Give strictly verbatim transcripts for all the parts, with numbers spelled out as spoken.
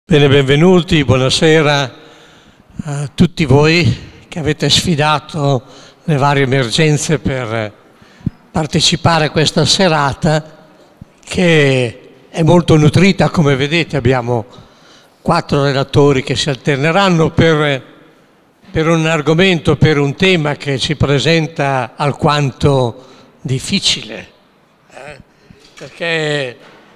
Bene, benvenuti, buonasera a tutti voi che avete sfidato le varie emergenze per partecipare a questa serata che è molto nutrita. Come vedete abbiamo quattro relatori che si alterneranno per, per un argomento, per un tema che ci presenta alquanto difficile, eh? Perché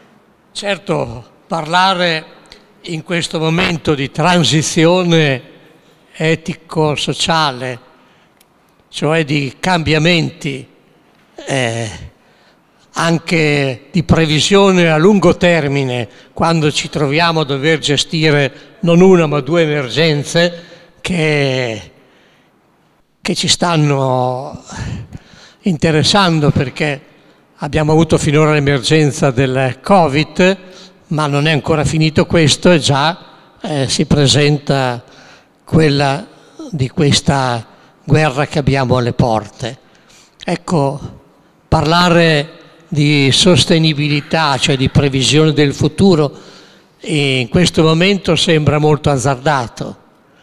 certo parlare in questo momento di transizione etico-sociale, cioè di cambiamenti, eh, anche di previsione a lungo termine, quando ci troviamo a dover gestire non una ma due emergenze che, che ci stanno interessando, perché abbiamo avuto finora l'emergenza del Covid, ma non è ancora finito questo e già eh, si presenta quella di questa guerra che abbiamo alle porte. Ecco, parlare di sostenibilità, cioè di previsione del futuro, in questo momento sembra molto azzardato,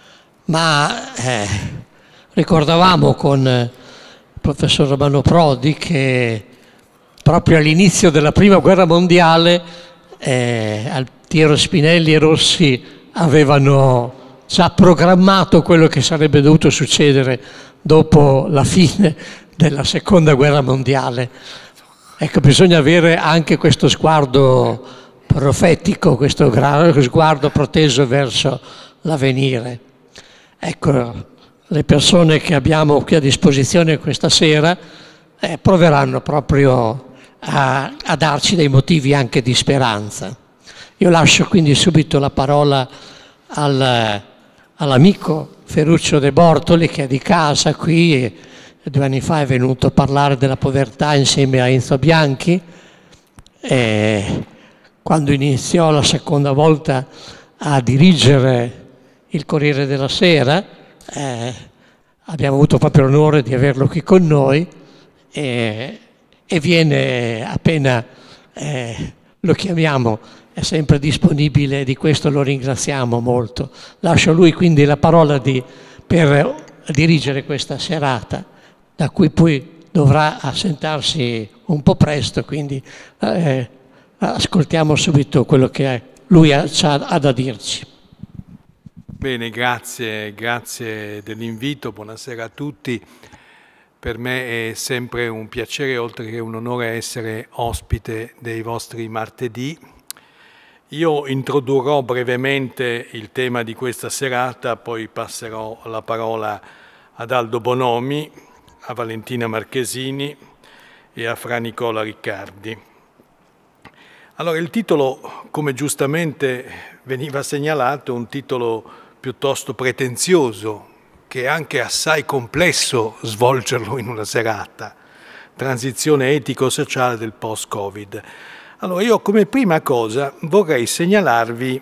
ma eh, ricordavamo con il professor Romano Prodi che proprio all'inizio della Prima Guerra Mondiale Eh, Altiero Spinelli e Rossi avevano già programmato quello che sarebbe dovuto succedere dopo la fine della Seconda Guerra Mondiale. Ecco, bisogna avere anche questo sguardo profetico, questo sguardo proteso verso l'avvenire. Ecco, le persone che abbiamo qui a disposizione questa sera eh, proveranno proprio A, a darci dei motivi anche di speranza. Io lascio quindi subito la parola al, all'amico Ferruccio De Bortoli, che è di casa qui, e due anni fa è venuto a parlare della povertà insieme a Enzo Bianchi. E quando iniziò la seconda volta a dirigere il Corriere della Sera, eh, abbiamo avuto proprio l'onore di averlo qui con noi, e e viene appena eh, lo chiamiamo, è sempre disponibile, di questo lo ringraziamo molto. Lascio a lui quindi la parola di, per dirigere questa serata, da cui poi dovrà assentarsi un po' presto, quindi eh, ascoltiamo subito quello che lui ha, ha da dirci. Bene, grazie, grazie dell'invito, buonasera a tutti. Per me è sempre un piacere, oltre che un onore, essere ospite dei vostri martedì. Io introdurrò brevemente il tema di questa serata, poi passerò la parola ad Aldo Bonomi, a Valentina Marchesini e a Fra Nicola Riccardi. Allora, il titolo, come giustamente veniva segnalato, è un titolo piuttosto pretenzioso, che è anche assai complesso svolgerlo in una serata, transizione etico-sociale del post-Covid. Allora io come prima cosa vorrei segnalarvi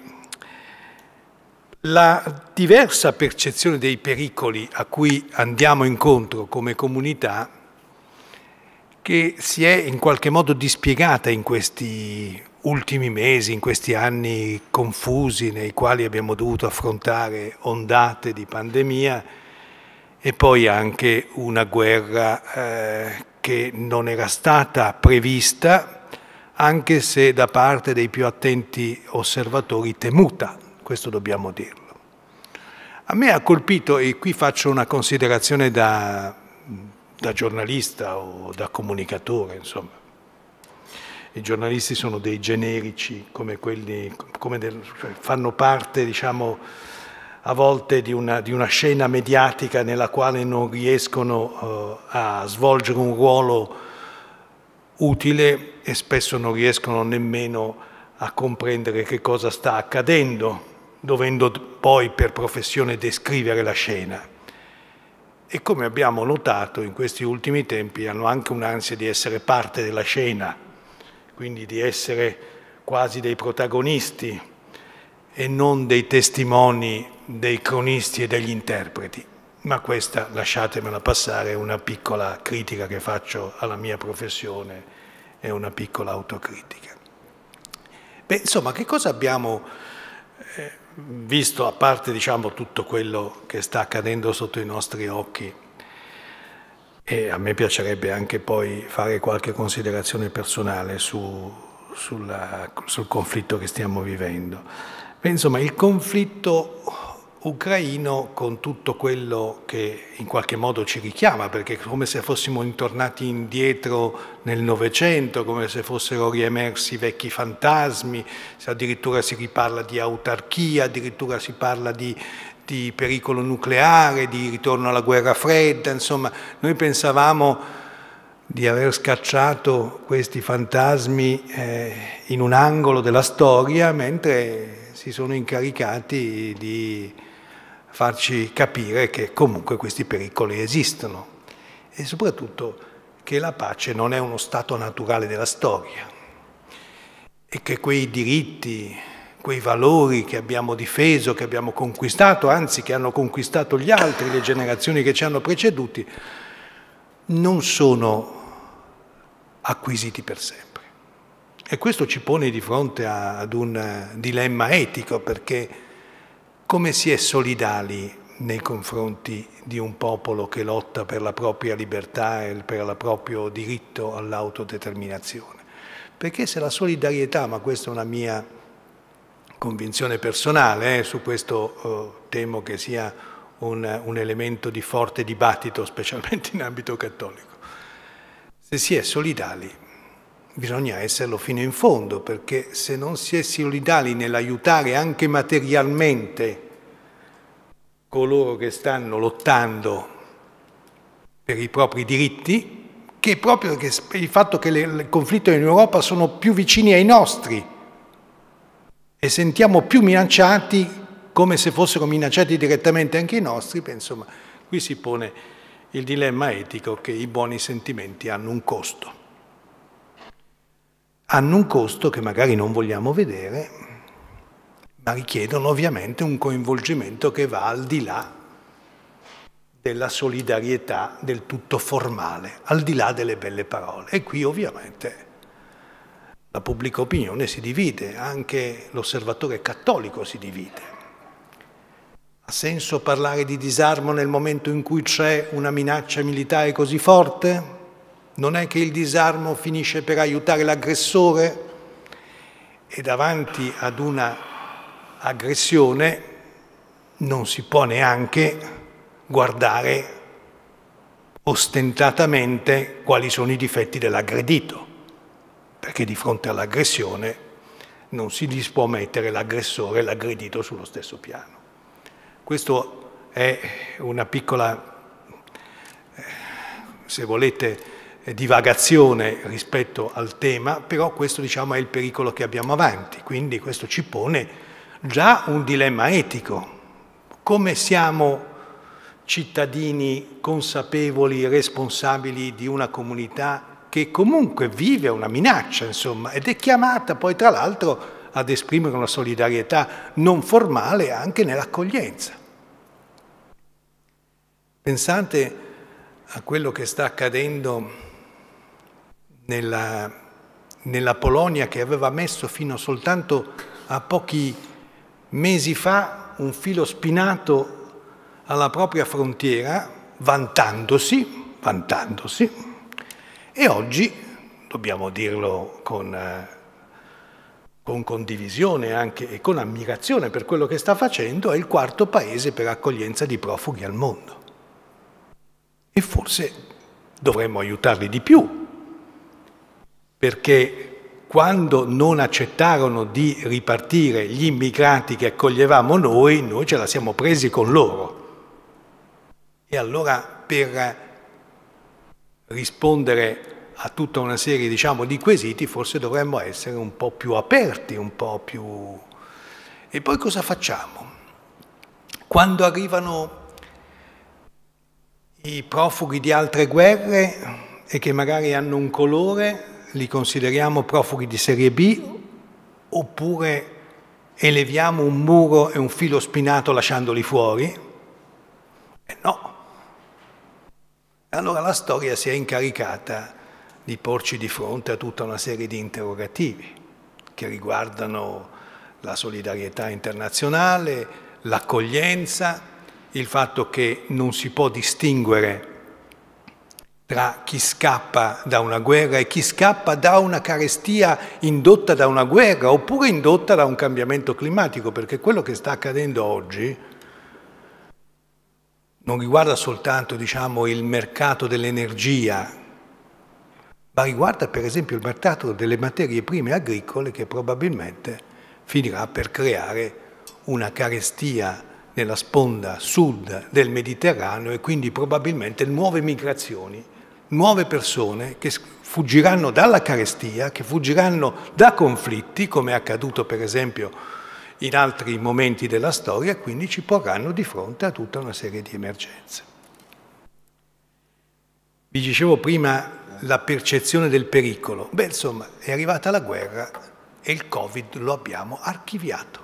la diversa percezione dei pericoli a cui andiamo incontro come comunità, che si è in qualche modo dispiegata in questi ultimi mesi, in questi anni confusi nei quali abbiamo dovuto affrontare ondate di pandemia e poi anche una guerra eh, che non era stata prevista, anche se da parte dei più attenti osservatori temuta, questo dobbiamo dirlo. A me ha colpito, e qui faccio una considerazione da, da giornalista o da comunicatore, insomma. I giornalisti sono dei generici, come quelli, come del, fanno parte, diciamo, a volte di una, di una scena mediatica nella quale non riescono uh, a svolgere un ruolo utile e spesso non riescono nemmeno a comprendere che cosa sta accadendo, dovendo poi per professione descrivere la scena. E come abbiamo notato in questi ultimi tempi hanno anche un'ansia di essere parte della scena, quindi di essere quasi dei protagonisti e non dei testimoni, dei cronisti e degli interpreti. Ma questa, lasciatemela passare, è una piccola critica che faccio alla mia professione, è una piccola autocritica. Beh, insomma, che cosa abbiamo eh, visto a parte diciamo, tutto quello che sta accadendo sotto i nostri occhi, e a me piacerebbe anche poi fare qualche considerazione personale su, sulla, sul conflitto che stiamo vivendo. Beh, insomma, il conflitto ucraino, con tutto quello che in qualche modo ci richiama, perché è come se fossimo ritornati indietro nel Novecento, come se fossero riemersi vecchi fantasmi, se addirittura si riparla di autarchia, addirittura si parla di, di pericolo nucleare, di ritorno alla guerra fredda, insomma, noi pensavamo di aver scacciato questi fantasmi eh, in un angolo della storia, mentre si sono incaricati di farci capire che comunque questi pericoli esistono e soprattutto che la pace non è uno stato naturale della storia e che quei diritti, quei valori che abbiamo difeso, che abbiamo conquistato, anzi che hanno conquistato gli altri, le generazioni che ci hanno preceduti, non sono acquisiti per sempre. E questo ci pone di fronte ad un dilemma etico, perché come si è solidali nei confronti di un popolo che lotta per la propria libertà e per il proprio diritto all'autodeterminazione? Perché se la solidarietà, ma questa è una mia convinzione personale, eh, su questo eh, temo che sia un, un elemento di forte dibattito, specialmente in ambito cattolico, se si è solidali bisogna esserlo fino in fondo, perché se non si è solidali nell'aiutare anche materialmente coloro che stanno lottando per i propri diritti, che proprio che il fatto che i conflitti in Europa sono più vicini ai nostri e sentiamo più minacciati come se fossero minacciati direttamente anche i nostri, beh, insomma, qui si pone il dilemma etico che i buoni sentimenti hanno un costo. Hanno un costo che magari non vogliamo vedere, ma richiedono ovviamente un coinvolgimento che va al di là della solidarietà del tutto formale, al di là delle belle parole. E qui ovviamente la pubblica opinione si divide, anche l'osservatore cattolico si divide. Ha senso parlare di disarmo nel momento in cui c'è una minaccia militare così forte? Non è che il disarmo finisce per aiutare l'aggressore? E davanti ad una aggressione non si può neanche guardare ostentatamente quali sono i difetti dell'aggredito, perché di fronte all'aggressione non si può mettere l'aggressore e l'aggredito sullo stesso piano. Questo è una piccola, se volete, divagazione rispetto al tema, però questo diciamo è il pericolo che abbiamo avanti, quindi questo ci pone già un dilemma etico. Come siamo cittadini consapevoli e responsabili di una comunità che comunque vive una minaccia, insomma, ed è chiamata poi tra l'altro ad esprimere una solidarietà non formale anche nell'accoglienza. Pensate a quello che sta accadendo nella, nella Polonia, che aveva messo fino soltanto a pochi mesi fa un filo spinato alla propria frontiera, vantandosi, vantandosi, e oggi, dobbiamo dirlo con, eh, con condivisione anche e con ammirazione per quello che sta facendo, è il quarto paese per accoglienza di profughi al mondo. E forse dovremmo aiutarli di più, perché quando non accettarono di ripartire gli immigrati che accoglievamo noi, noi ce la siamo presi con loro. E allora per rispondere a tutta una serie, diciamo, di quesiti, forse dovremmo essere un po' più aperti, un po' più... E poi cosa facciamo? Quando arrivano i profughi di altre guerre e che magari hanno un colore, li consideriamo profughi di serie B, oppure eleviamo un muro e un filo spinato lasciandoli fuori? Eh no. Allora la storia si è incaricata di porci di fronte a tutta una serie di interrogativi che riguardano la solidarietà internazionale, l'accoglienza, il fatto che non si può distinguere tra chi scappa da una guerra e chi scappa da una carestia indotta da una guerra oppure indotta da un cambiamento climatico, perché quello che sta accadendo oggi non riguarda soltanto, diciamo, il mercato dell'energia, ma riguarda per esempio il mercato delle materie prime agricole, che probabilmente finirà per creare una carestia nella sponda sud del Mediterraneo e quindi probabilmente nuove migrazioni, nuove persone che fuggiranno dalla carestia, che fuggiranno da conflitti, come è accaduto per esempio in altri momenti della storia, e quindi ci porranno di fronte a tutta una serie di emergenze. Vi dicevo prima la percezione del pericolo. Beh, insomma, è arrivata la guerra e il Covid lo abbiamo archiviato.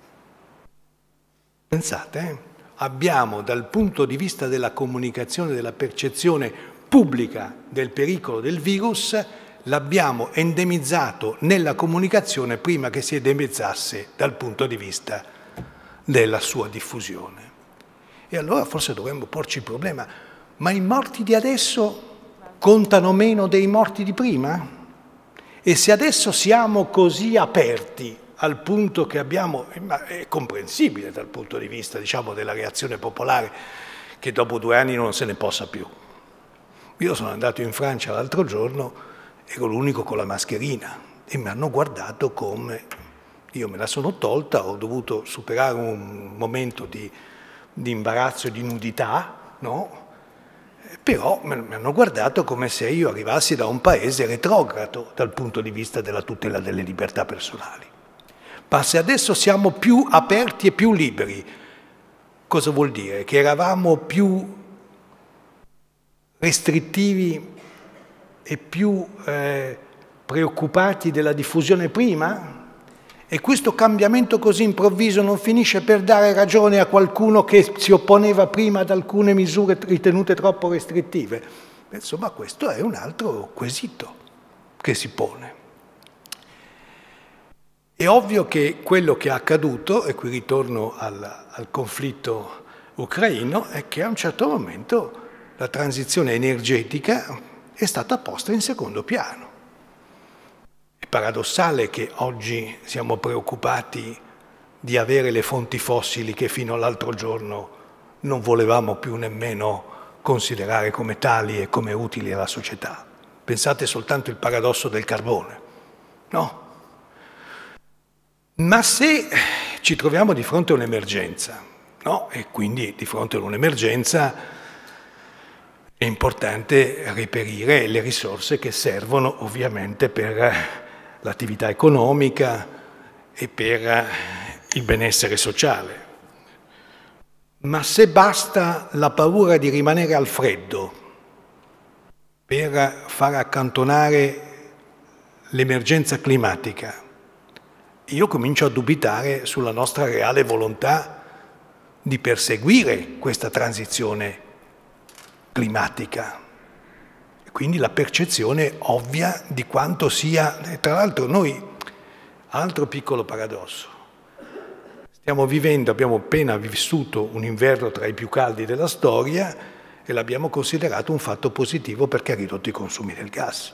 Pensate, eh? Abbiamo dal punto di vista della comunicazione, della percezione pubblica del pericolo del virus, l'abbiamo endemizzato nella comunicazione prima che si endemizzasse dal punto di vista della sua diffusione. E allora forse dovremmo porci il problema, ma i morti di adesso contano meno dei morti di prima? E se adesso siamo così aperti al punto che abbiamo, ma è comprensibile dal punto di vista, diciamo, della reazione popolare, che dopo due anni non se ne possa più. Io sono andato in Francia l'altro giorno, ero l'unico con la mascherina e mi hanno guardato come, io me la sono tolta, ho dovuto superare un momento di, di imbarazzo e di nudità, no? Però mi hanno guardato come se io arrivassi da un paese retrogrado dal punto di vista della tutela delle libertà personali. Ma se adesso siamo più aperti e più liberi, cosa vuol dire? Che eravamo più restrittivi e più eh, preoccupati della diffusione prima? E questo cambiamento così improvviso non finisce per dare ragione a qualcuno che si opponeva prima ad alcune misure ritenute troppo restrittive? Insomma, questo è un altro quesito che si pone. È ovvio che quello che è accaduto, e qui ritorno al, al conflitto ucraino, è che a un certo momento la transizione energetica è stata posta in secondo piano. È paradossale che oggi siamo preoccupati di avere le fonti fossili che fino all'altro giorno non volevamo più nemmeno considerare come tali e come utili alla società. Pensate soltanto al paradosso del carbone, no? Ma se ci troviamo di fronte a un'emergenza, no? E quindi di fronte a un'emergenza è importante reperire le risorse che servono ovviamente per l'attività economica e per il benessere sociale. Ma se basta la paura di rimanere al freddo per far accantonare l'emergenza climatica, io comincio a dubitare sulla nostra reale volontà di perseguire questa transizione climatica. Quindi la percezione ovvia di quanto sia, tra l'altro noi, altro piccolo paradosso, stiamo vivendo, abbiamo appena vissuto un inverno tra i più caldi della storia e l'abbiamo considerato un fatto positivo perché ha ridotto i consumi del gas.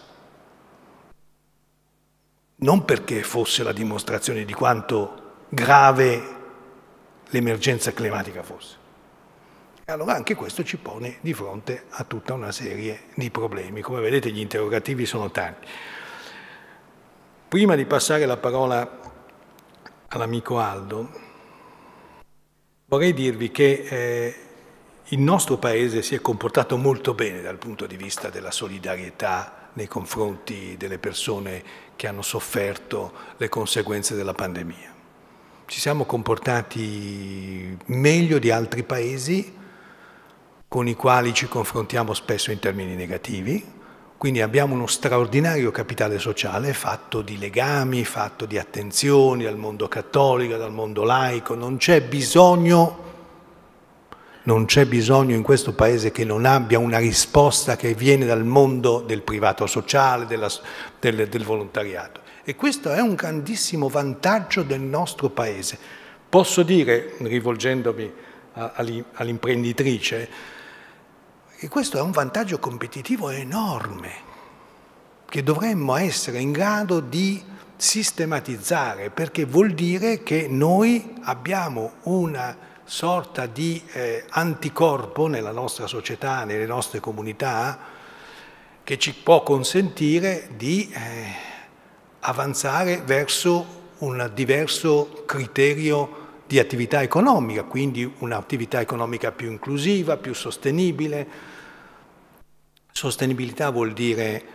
Non perché fosse la dimostrazione di quanto grave l'emergenza climatica fosse. Allora anche questo ci pone di fronte a tutta una serie di problemi. Come vedete gli interrogativi sono tanti. Prima di passare la parola all'amico Aldo, vorrei dirvi che eh, il nostro Paese si è comportato molto bene dal punto di vista della solidarietà nei confronti delle persone che hanno sofferto le conseguenze della pandemia. Ci siamo comportati meglio di altri Paesi con i quali ci confrontiamo spesso in termini negativi, quindi abbiamo uno straordinario capitale sociale fatto di legami, fatto di attenzioni dal mondo cattolico, dal mondo laico. Non c'è bisogno, non c'è bisogno in questo Paese che non abbia una risposta che viene dal mondo del privato sociale, della, del, del volontariato. E questo è un grandissimo vantaggio del nostro Paese. Posso dire, rivolgendomi all'imprenditrice, che questo è un vantaggio competitivo enorme, che dovremmo essere in grado di sistematizzare, perché vuol dire che noi abbiamo una sorta di eh, anticorpo nella nostra società, nelle nostre comunità, che ci può consentire di eh, avanzare verso un diverso criterio di attività economica, quindi un'attività economica più inclusiva, più sostenibile. Sostenibilità vuol dire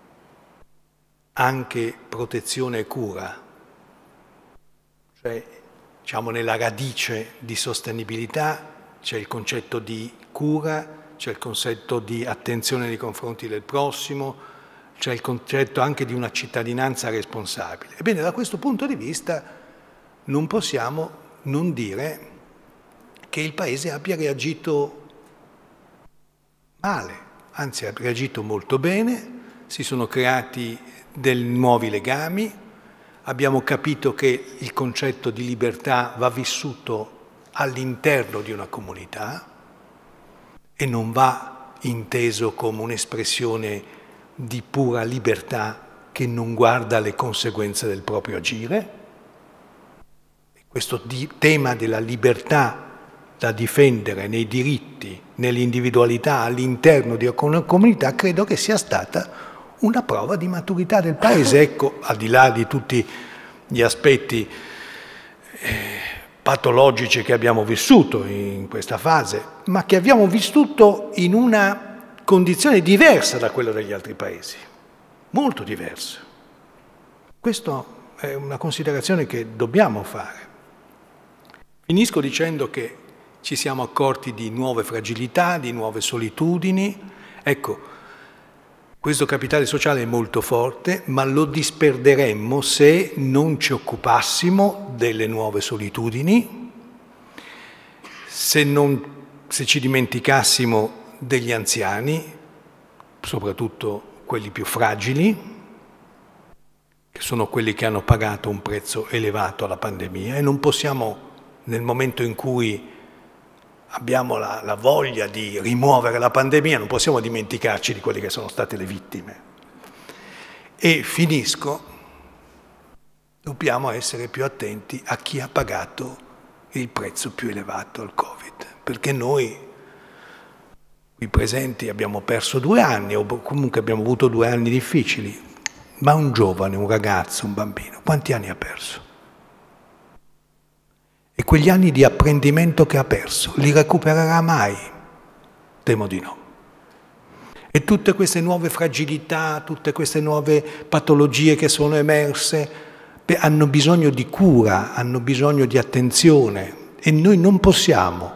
anche protezione e cura, cioè diciamo nella radice di sostenibilità c'è il concetto di cura, c'è il concetto di attenzione nei confronti del prossimo, c'è il concetto anche di una cittadinanza responsabile. Ebbene, da questo punto di vista non possiamo non dire che il Paese abbia reagito male, anzi ha reagito molto bene, si sono creati dei nuovi legami, abbiamo capito che il concetto di libertà va vissuto all'interno di una comunità e non va inteso come un'espressione di pura libertà che non guarda alle conseguenze del proprio agire. Questo tema della libertà da difendere nei diritti, nell'individualità all'interno di una comunità credo che sia stata una prova di maturità del Paese. Ecco, al di là di tutti gli aspetti eh, patologici che abbiamo vissuto in questa fase, ma che abbiamo vissuto in una condizione diversa da quella degli altri Paesi, molto diversa. Questa è una considerazione che dobbiamo fare. Finisco dicendo che ci siamo accorti di nuove fragilità, di nuove solitudini. Ecco, questo capitale sociale è molto forte, ma lo disperderemmo se non ci occupassimo delle nuove solitudini, se, non, se ci dimenticassimo degli anziani, soprattutto quelli più fragili, che sono quelli che hanno pagato un prezzo elevato alla pandemia, e non possiamo, nel momento in cui abbiamo la, la voglia di rimuovere la pandemia, non possiamo dimenticarci di quelle che sono state le vittime. E finisco, dobbiamo essere più attenti a chi ha pagato il prezzo più elevato al Covid, perché noi, qui presenti, abbiamo perso due anni, o comunque abbiamo avuto due anni difficili, ma un giovane, un ragazzo, un bambino, quanti anni ha perso? E quegli anni di apprendimento che ha perso, li recupererà mai? Temo di no. E tutte queste nuove fragilità, tutte queste nuove patologie che sono emerse, hanno bisogno di cura, hanno bisogno di attenzione, e noi non possiamo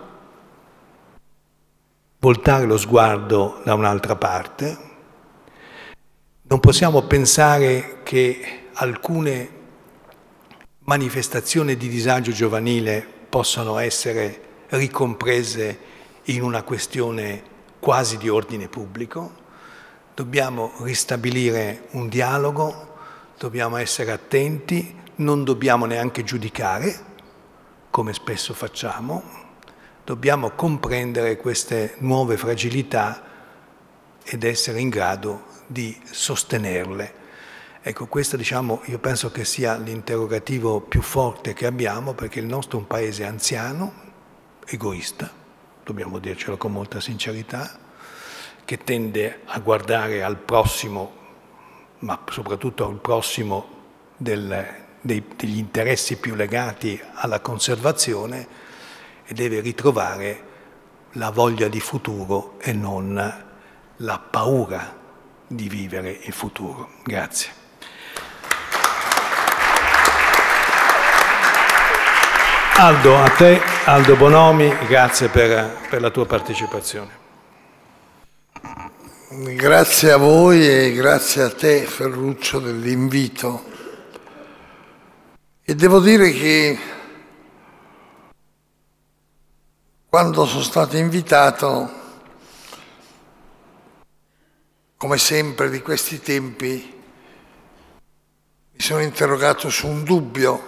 voltare lo sguardo da un'altra parte, non possiamo pensare che alcune manifestazioni di disagio giovanile possano essere ricomprese in una questione quasi di ordine pubblico. Dobbiamo ristabilire un dialogo, dobbiamo essere attenti, non dobbiamo neanche giudicare, come spesso facciamo, dobbiamo comprendere queste nuove fragilità ed essere in grado di sostenerle. Ecco, questo, diciamo, io penso che sia l'interrogativo più forte che abbiamo, perché il nostro è un paese anziano, egoista, dobbiamo dircelo con molta sincerità, che tende a guardare al prossimo, ma soprattutto al prossimo del, dei, degli interessi più legati alla conservazione, e deve ritrovare la voglia di futuro e non la paura di vivere il futuro. Grazie. Aldo, a te, Aldo Bonomi, grazie per, per la tua partecipazione. Grazie a voi e grazie a te, Ferruccio, dell'invito. E devo dire che quando sono stato invitato, come sempre di questi tempi, mi sono interrogato su un dubbio.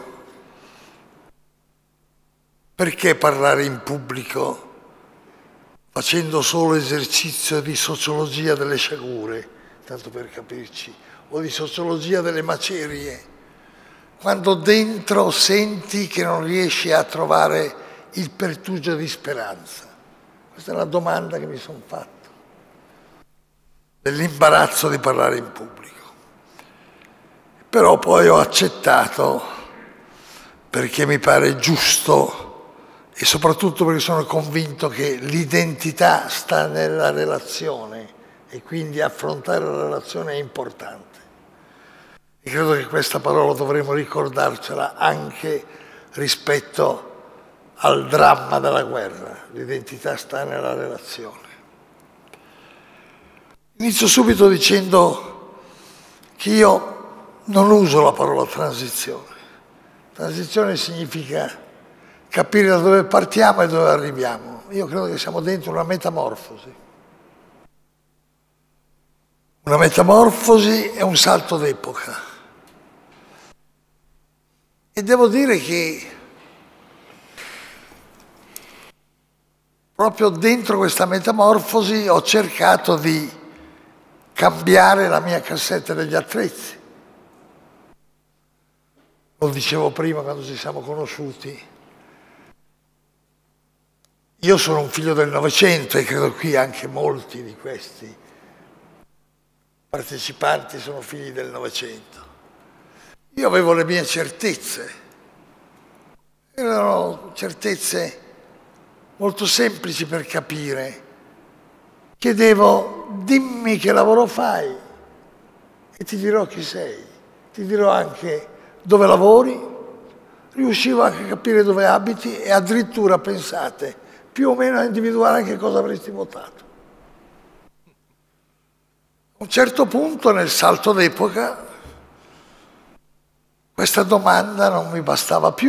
Perché parlare in pubblico facendo solo esercizio di sociologia delle sciagure, tanto per capirci, o di sociologia delle macerie, quando dentro senti che non riesci a trovare il pertugio di speranza? Questa è la domanda che mi sono fatto, dell'imbarazzo di parlare in pubblico. Però poi ho accettato, perché mi pare giusto e soprattutto perché sono convinto che l'identità sta nella relazione e quindi affrontare la relazione è importante. E credo che questa parola dovremmo ricordarcela anche rispetto al dramma della guerra. L'identità sta nella relazione. Inizio subito dicendo che io non uso la parola transizione. Transizione significa capire da dove partiamo e dove arriviamo. Io credo che siamo dentro una metamorfosi. Una metamorfosi è un salto d'epoca. E devo dire che proprio dentro questa metamorfosi ho cercato di cambiare la mia cassetta degli attrezzi. Lo dicevo prima quando ci siamo conosciuti. Io sono un figlio del Novecento e credo qui anche molti di questi partecipanti sono figli del Novecento. Io avevo le mie certezze, erano certezze molto semplici per capire. Chiedevo, dimmi che lavoro fai e ti dirò chi sei, ti dirò anche dove lavori, riuscivo anche a capire dove abiti e addirittura, pensate, più o meno a individuare anche cosa avresti votato. A un certo punto, nel salto d'epoca, questa domanda non mi bastava più.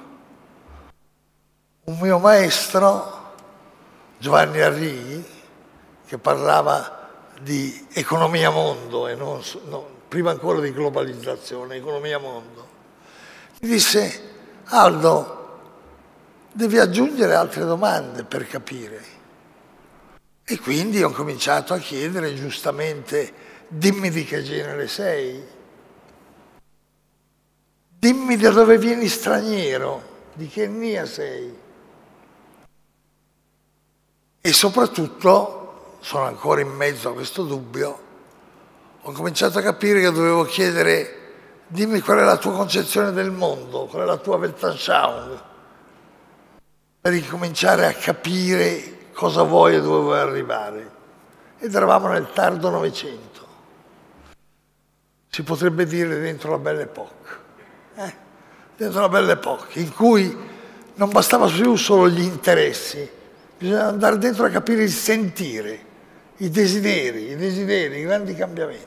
Un mio maestro, Giovanni Arrighi, che parlava di economia mondo, e non, no, prima ancora di globalizzazione, economia mondo, mi disse, Aldo, devi aggiungere altre domande per capire. E quindi ho cominciato a chiedere giustamente, dimmi di che genere sei, dimmi da dove vieni straniero, di che etnia sei. E soprattutto, sono ancora in mezzo a questo dubbio, ho cominciato a capire che dovevo chiedere, dimmi qual è la tua concezione del mondo, qual è la tua Weltanschauung, per ricominciare a capire cosa vuoi e dove vuoi arrivare. Ed eravamo nel tardo Novecento. Si potrebbe dire dentro la Belle Époque. Eh? Dentro la Belle Époque, in cui non bastava più solo gli interessi, bisognava andare dentro a capire il sentire, i desideri, i desideri, i grandi cambiamenti.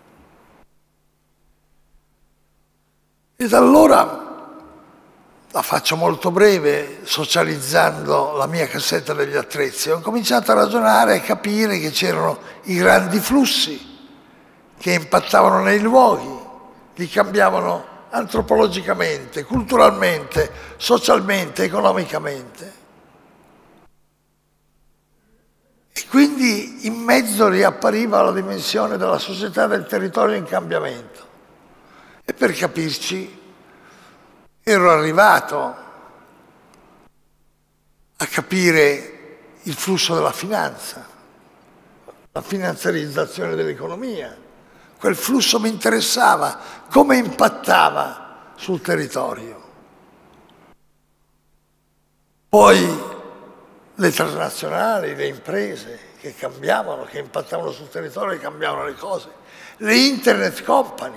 Ed allora, la faccio molto breve, socializzando la mia cassetta degli attrezzi, ho cominciato a ragionare e capire che c'erano i grandi flussi che impattavano nei luoghi, li cambiavano antropologicamente, culturalmente, socialmente, economicamente. E quindi in mezzo riappariva la dimensione della società del territorio in cambiamento. E per capirci, ero arrivato a capire il flusso della finanza, la finanziarizzazione dell'economia. Quel flusso mi interessava, come impattava sul territorio. Poi le transnazionali, le imprese che cambiavano, che impattavano sul territorio e cambiavano le cose. Le internet company.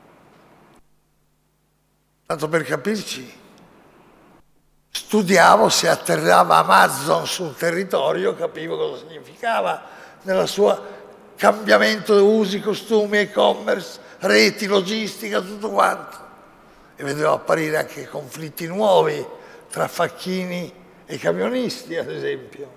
Tanto per capirci, studiavo se atterrava Amazon sul territorio, capivo cosa significava nella sua cambiamento di usi, costumi, e-commerce, reti, logistica, tutto quanto. E vedevo apparire anche conflitti nuovi tra facchini e camionisti, ad esempio.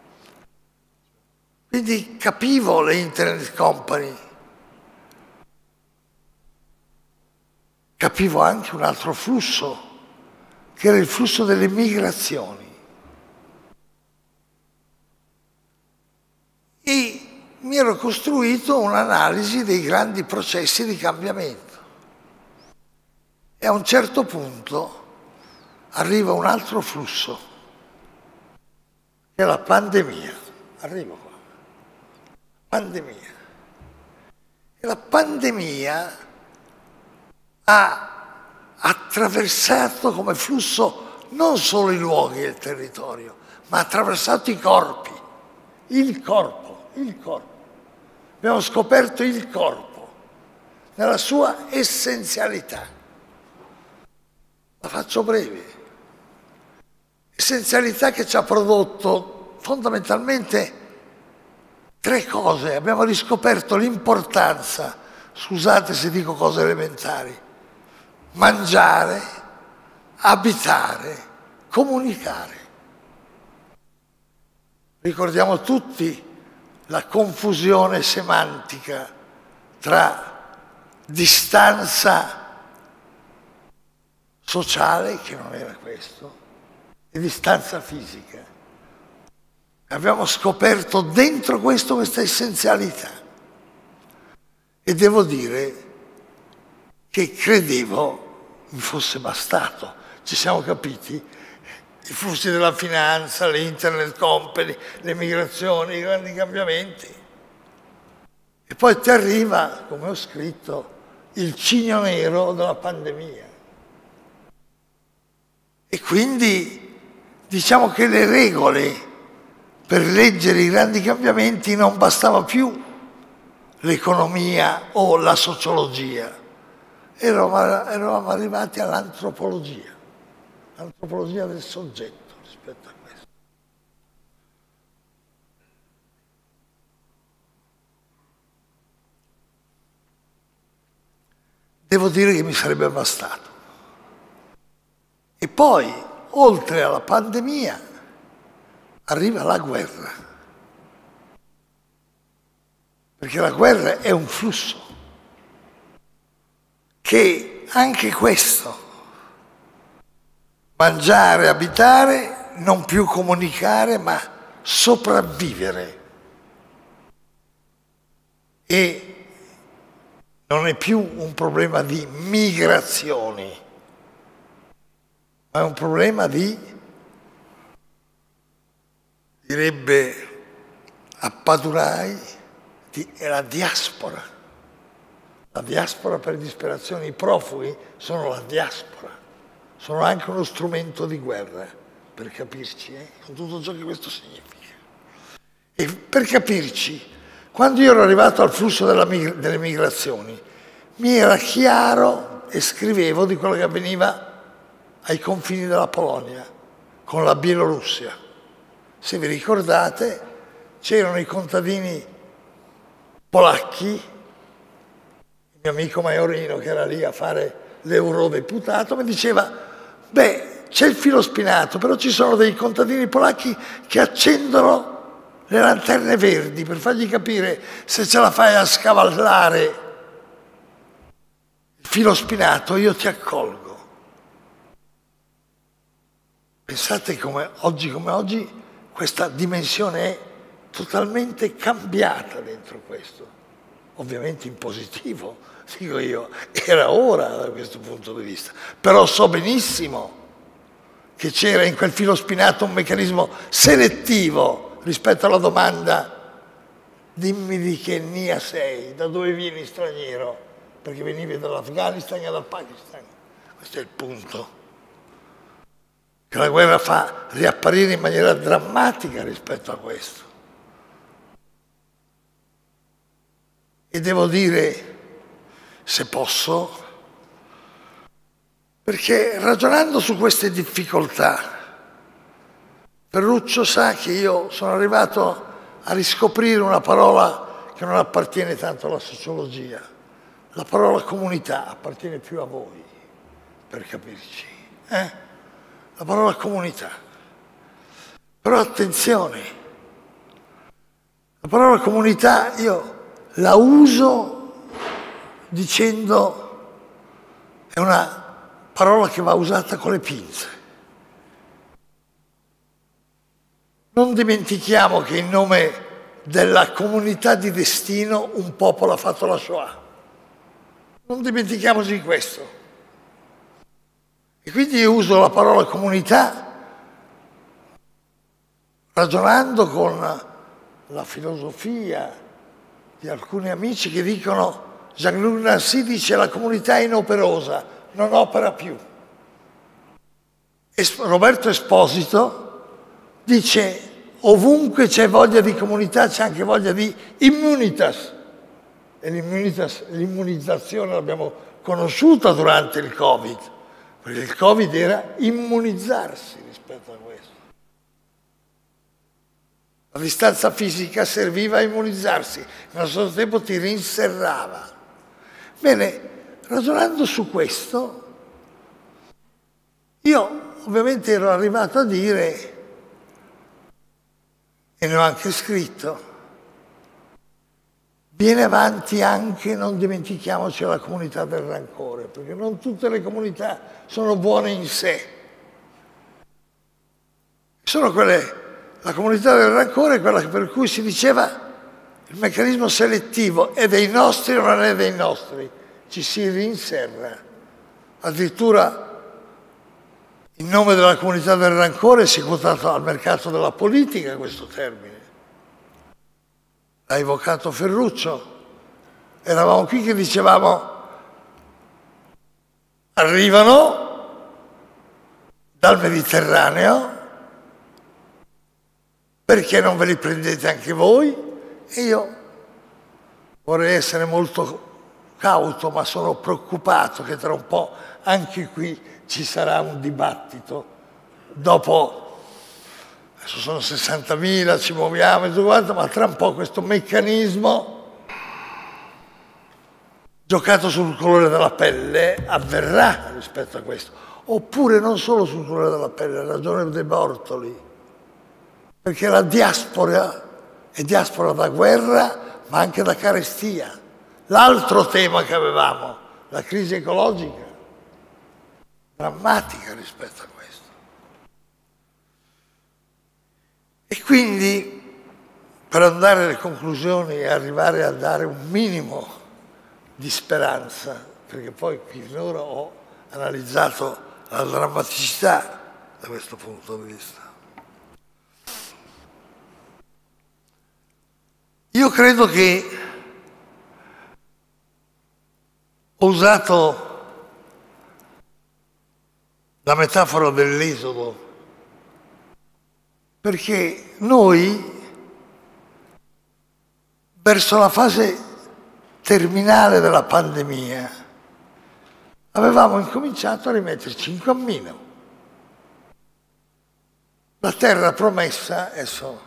Quindi capivo le internet company. capivo anche un altro flusso, che era il flusso delle migrazioni. E mi ero costruito un'analisi dei grandi processi di cambiamento. E a un certo punto arriva un altro flusso, che è la pandemia. Arrivo qua. Pandemia. E la pandemia ha attraversato come flusso non solo i luoghi e il territorio, ma ha attraversato i corpi, il corpo, il corpo. Abbiamo scoperto il corpo nella sua essenzialità. La faccio breve. Essenzialità che ci ha prodotto fondamentalmente tre cose. Abbiamo riscoperto l'importanza, scusate se dico cose elementari, mangiare, abitare, comunicare. Ricordiamo tutti la confusione semantica tra distanza sociale, che non era questo, e distanza fisica. Abbiamo scoperto dentro questo questa essenzialità. E devo dire che credevo mi fosse bastato. Ci siamo capiti? I flussi della finanza, le internet company, le migrazioni, i grandi cambiamenti. E poi ti arriva, come ho scritto, il cigno nero della pandemia. E quindi diciamo che le regole per leggere i grandi cambiamenti non bastava più l'economia o la sociologia. Eravamo, eravamo arrivati all'antropologia, l'antropologia del soggetto rispetto a questo. Devo dire che mi sarebbe bastato. E poi, oltre alla pandemia, arriva la guerra. Perché la guerra è un flusso che anche questo, mangiare, abitare, non più comunicare, ma sopravvivere. E non è più un problema di migrazioni, ma è un problema di, direbbe Appadurai, di, è la diaspora. La diaspora per disperazione, i profughi sono la diaspora, sono anche uno strumento di guerra, per capirci, eh? Con tutto ciò che questo significa. E per capirci, quando io ero arrivato al flusso della mig- delle migrazioni, mi era chiaro e scrivevo di quello che avveniva ai confini della Polonia, con la Bielorussia. Se vi ricordate, c'erano i contadini polacchi. Il mio amico Maiorino, che era lì a fare l'eurodeputato, mi diceva, beh, c'è il filo spinato, però ci sono dei contadini polacchi che accendono le lanterne verdi per fargli capire se ce la fai a scavallare il filo spinato, io ti accolgo. Pensate come oggi come oggi questa dimensione è totalmente cambiata dentro questo, ovviamente in positivo. Dico io, era ora da questo punto di vista, però so benissimo che c'era in quel filo spinato un meccanismo selettivo rispetto alla domanda dimmi di che etnia sei, da dove vieni straniero, perché venivi dall'Afghanistan e dal Pakistan. Questo è il punto, che la guerra fa riapparire in maniera drammatica rispetto a questo. E devo dire, se posso, perché ragionando su queste difficoltà, Ferruccio sa che io sono arrivato a riscoprire una parola che non appartiene tanto alla sociologia. La parola comunità appartiene più a voi, per capirci. Eh? La parola comunità. Però attenzione, la parola comunità io la uso dicendo è una parola che va usata con le pinze. Non dimentichiamo che in nome della comunità di destino un popolo ha fatto la Shoah. Non dimentichiamoci di questo. E quindi io uso la parola comunità ragionando con la filosofia di alcuni amici che dicono, Jean-Luc Nancy dice la comunità è inoperosa, non opera più. Es- Roberto Esposito dice ovunque c'è voglia di comunità c'è anche voglia di immunitas. E l'immunizzazione l'abbiamo conosciuta durante il Covid, perché il Covid era immunizzarsi rispetto a questo. La distanza fisica serviva a immunizzarsi, ma allo stesso tempo ti rinserrava. Bene, ragionando su questo, io ovviamente ero arrivato a dire, e ne ho anche scritto, viene avanti anche, non dimentichiamoci, la comunità del rancore, perché non tutte le comunità sono buone in sé. Sono quelle, la comunità del rancore è quella per cui si diceva il meccanismo selettivo è dei nostri o non è dei nostri, ci si rinserra. Addirittura in nome della comunità del rancore si è quotato al mercato della politica questo termine. L'ha evocato Ferruccio. Eravamo qui che dicevamo arrivano dal Mediterraneo, perché non ve li prendete anche voi? E io vorrei essere molto cauto, ma sono preoccupato che tra un po' anche qui ci sarà un dibattito. Dopo, adesso sono sessantamila, ci muoviamo e tutto quanto, ma tra un po' questo meccanismo giocato sul colore della pelle avverrà rispetto a questo. Oppure non solo sul colore della pelle, ha ragione De Bortoli, perché la diaspora è diaspora da guerra, ma anche da carestia. L'altro tema che avevamo, la crisi ecologica, drammatica rispetto a questo. E quindi, per andare alle conclusioni e arrivare a dare un minimo di speranza, perché poi finora ho analizzato la drammaticità da questo punto di vista. Io credo che ho usato la metafora dell'esodo perché noi, verso la fase terminale della pandemia, avevamo incominciato a rimetterci in cammino. La terra promessa adesso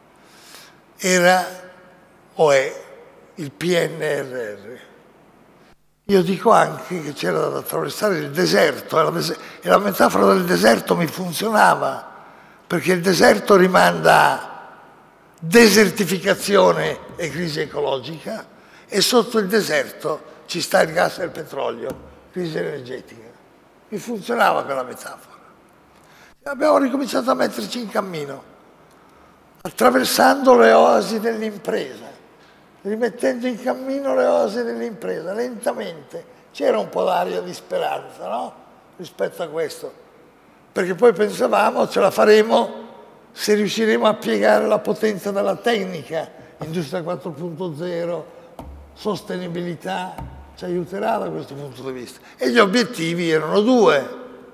era o è il P N R R. Io dico anche che c'era da attraversare il deserto, e la metafora del deserto mi funzionava, perché il deserto rimanda a desertificazione e crisi ecologica, e sotto il deserto ci sta il gas e il petrolio, crisi energetica. Mi funzionava quella metafora. Abbiamo ricominciato a metterci in cammino, attraversando le oasi dell'impresa, rimettendo in cammino le oasi dell'impresa, lentamente. C'era un po' d'aria di speranza, no? Rispetto a questo. Perché poi pensavamo ce la faremo se riusciremo a piegare la potenza della tecnica, industria quattro punto zero, sostenibilità, ci aiuterà da questo punto di vista. E gli obiettivi erano due: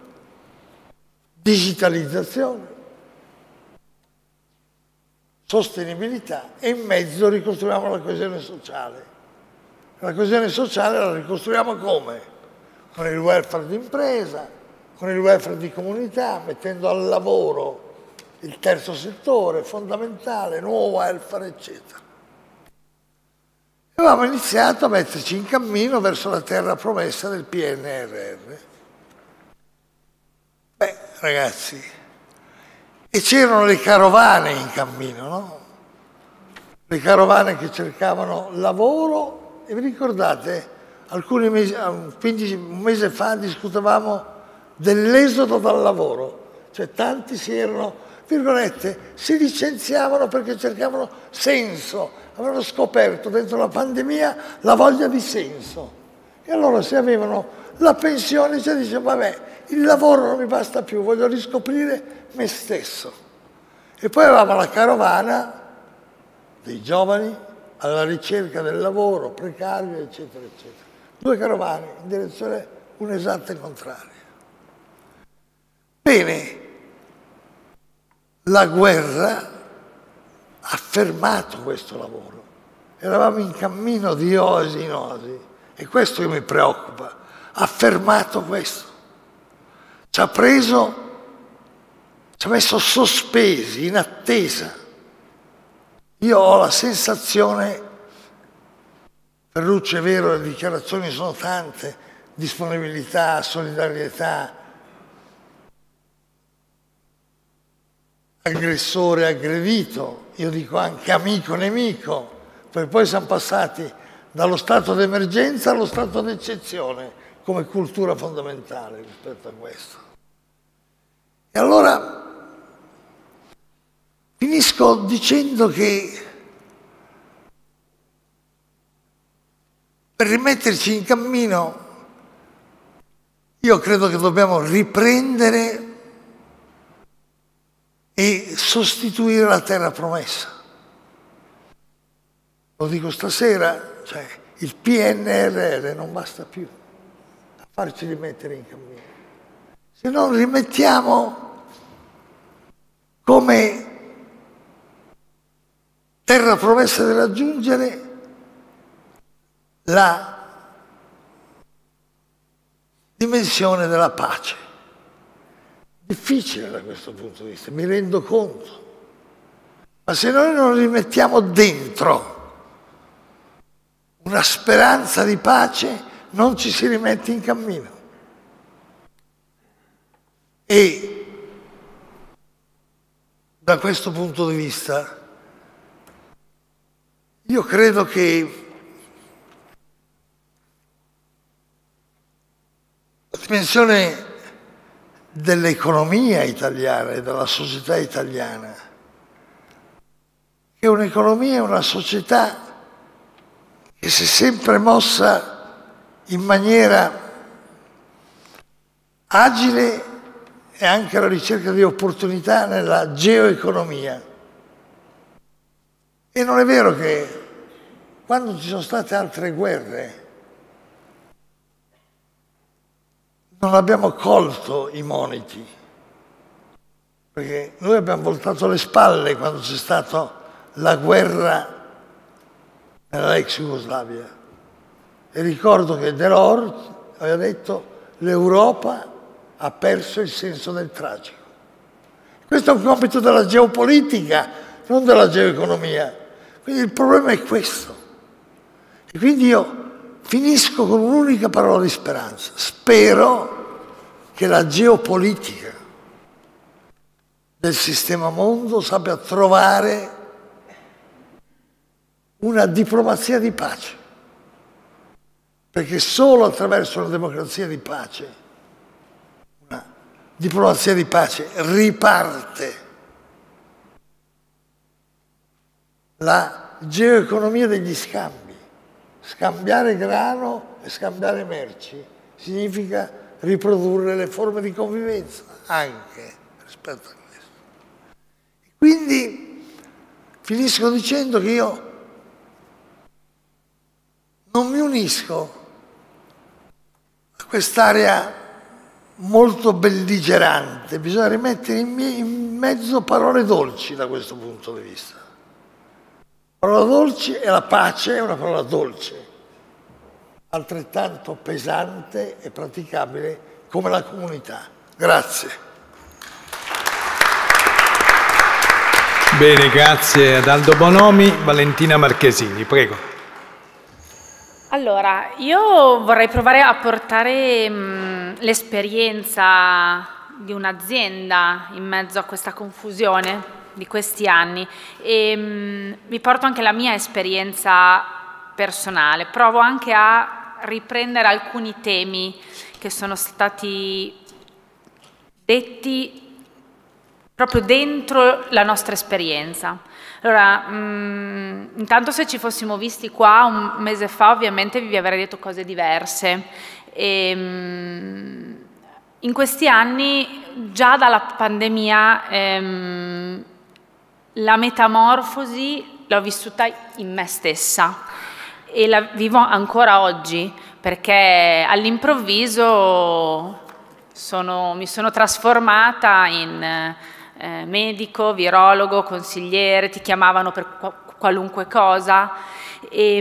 digitalizzazione, sostenibilità, e in mezzo ricostruiamo la coesione sociale. La coesione sociale la ricostruiamo come? Con il welfare di impresa, con il welfare di comunità, mettendo al lavoro il terzo settore, fondamentale, nuovo welfare, eccetera. E avevamo iniziato a metterci in cammino verso la terra promessa del P N R R. Beh, ragazzi, e c'erano le carovane in cammino, no? Le carovane che cercavano lavoro, e vi ricordate? alcuni mesi, quindici, un mese fa discutevamo dell'esodo dal lavoro, cioè tanti si erano, virgolette, si licenziavano perché cercavano senso, avevano scoperto dentro la pandemia la voglia di senso. E allora se avevano la pensione, si dice, vabbè, il lavoro non mi basta più, voglio riscoprire me stesso. E poi avevamo la carovana dei giovani alla ricerca del lavoro precario, eccetera, eccetera. Due carovane in direzione un'esatta contraria. Bene, la guerra ha fermato questo lavoro. Eravamo in cammino di oasi in oasi e questo che mi preoccupa. Ha fermato questo. Ci ha preso, ci ha messo sospesi, in attesa. Io ho la sensazione, Ferruccio è vero, le dichiarazioni sono tante, disponibilità, solidarietà, aggressore, aggredito, io dico anche amico, nemico, perché poi siamo passati dallo stato d'emergenza allo stato d'eccezione come cultura fondamentale rispetto a questo. E allora finisco dicendo che per rimetterci in cammino io credo che dobbiamo riprendere e sostituire la terra promessa. Lo dico stasera, cioè il P N R R non basta più a farci rimettere in cammino. Se non rimettiamo come terra promessa da raggiungere la dimensione della pace. Difficile da questo punto di vista, mi rendo conto. Ma se noi non rimettiamo dentro una speranza di pace, non ci si rimette in cammino. E da questo punto di vista io credo che la dimensione dell'economia italiana e della società italiana, che un'economia è una società che si è sempre mossa in maniera agile e anche alla ricerca di opportunità nella geoeconomia. E non è vero che quando ci sono state altre guerre non abbiamo colto i moniti, perché noi abbiamo voltato le spalle quando c'è stata la guerra nella ex Jugoslavia. E ricordo che Delors aveva detto l'Europa ha perso il senso del tragico. Questo è un compito della geopolitica, non della geoeconomia. Quindi il problema è questo. E quindi io finisco con un'unica parola di speranza. Spero che la geopolitica del sistema mondo sappia trovare una diplomazia di pace. Perché solo attraverso una democrazia di pace, una diplomazia di pace, riparte la geoeconomia degli scambi. Scambiare grano e scambiare merci significa riprodurre le forme di convivenza anche rispetto a questo. Quindi finisco dicendo che io non mi unisco a quest'area molto belligerante, bisogna rimettere in, in mezzo parole dolci da questo punto di vista. Parola dolce e la pace è una parola dolce, altrettanto pesante e praticabile come la comunità. Grazie. Bene, grazie ad Aldo Bonomi. Valentina Marchesini, prego. Allora, io vorrei provare a portare l'esperienza di un'azienda in mezzo a questa confusione di questi anni e mh, vi porto anche la mia esperienza personale. Provo anche a riprendere alcuni temi che sono stati detti proprio dentro la nostra esperienza. Allora, mh, intanto se ci fossimo visti qua un mese fa, ovviamente vi avrei detto cose diverse. E, mh, in questi anni, già dalla pandemia, ehm, la metamorfosi l'ho vissuta in me stessa e la vivo ancora oggi, perché all'improvviso sono, mi sono trasformata in Eh, medico, virologo, consigliere, ti chiamavano per qualunque cosa e,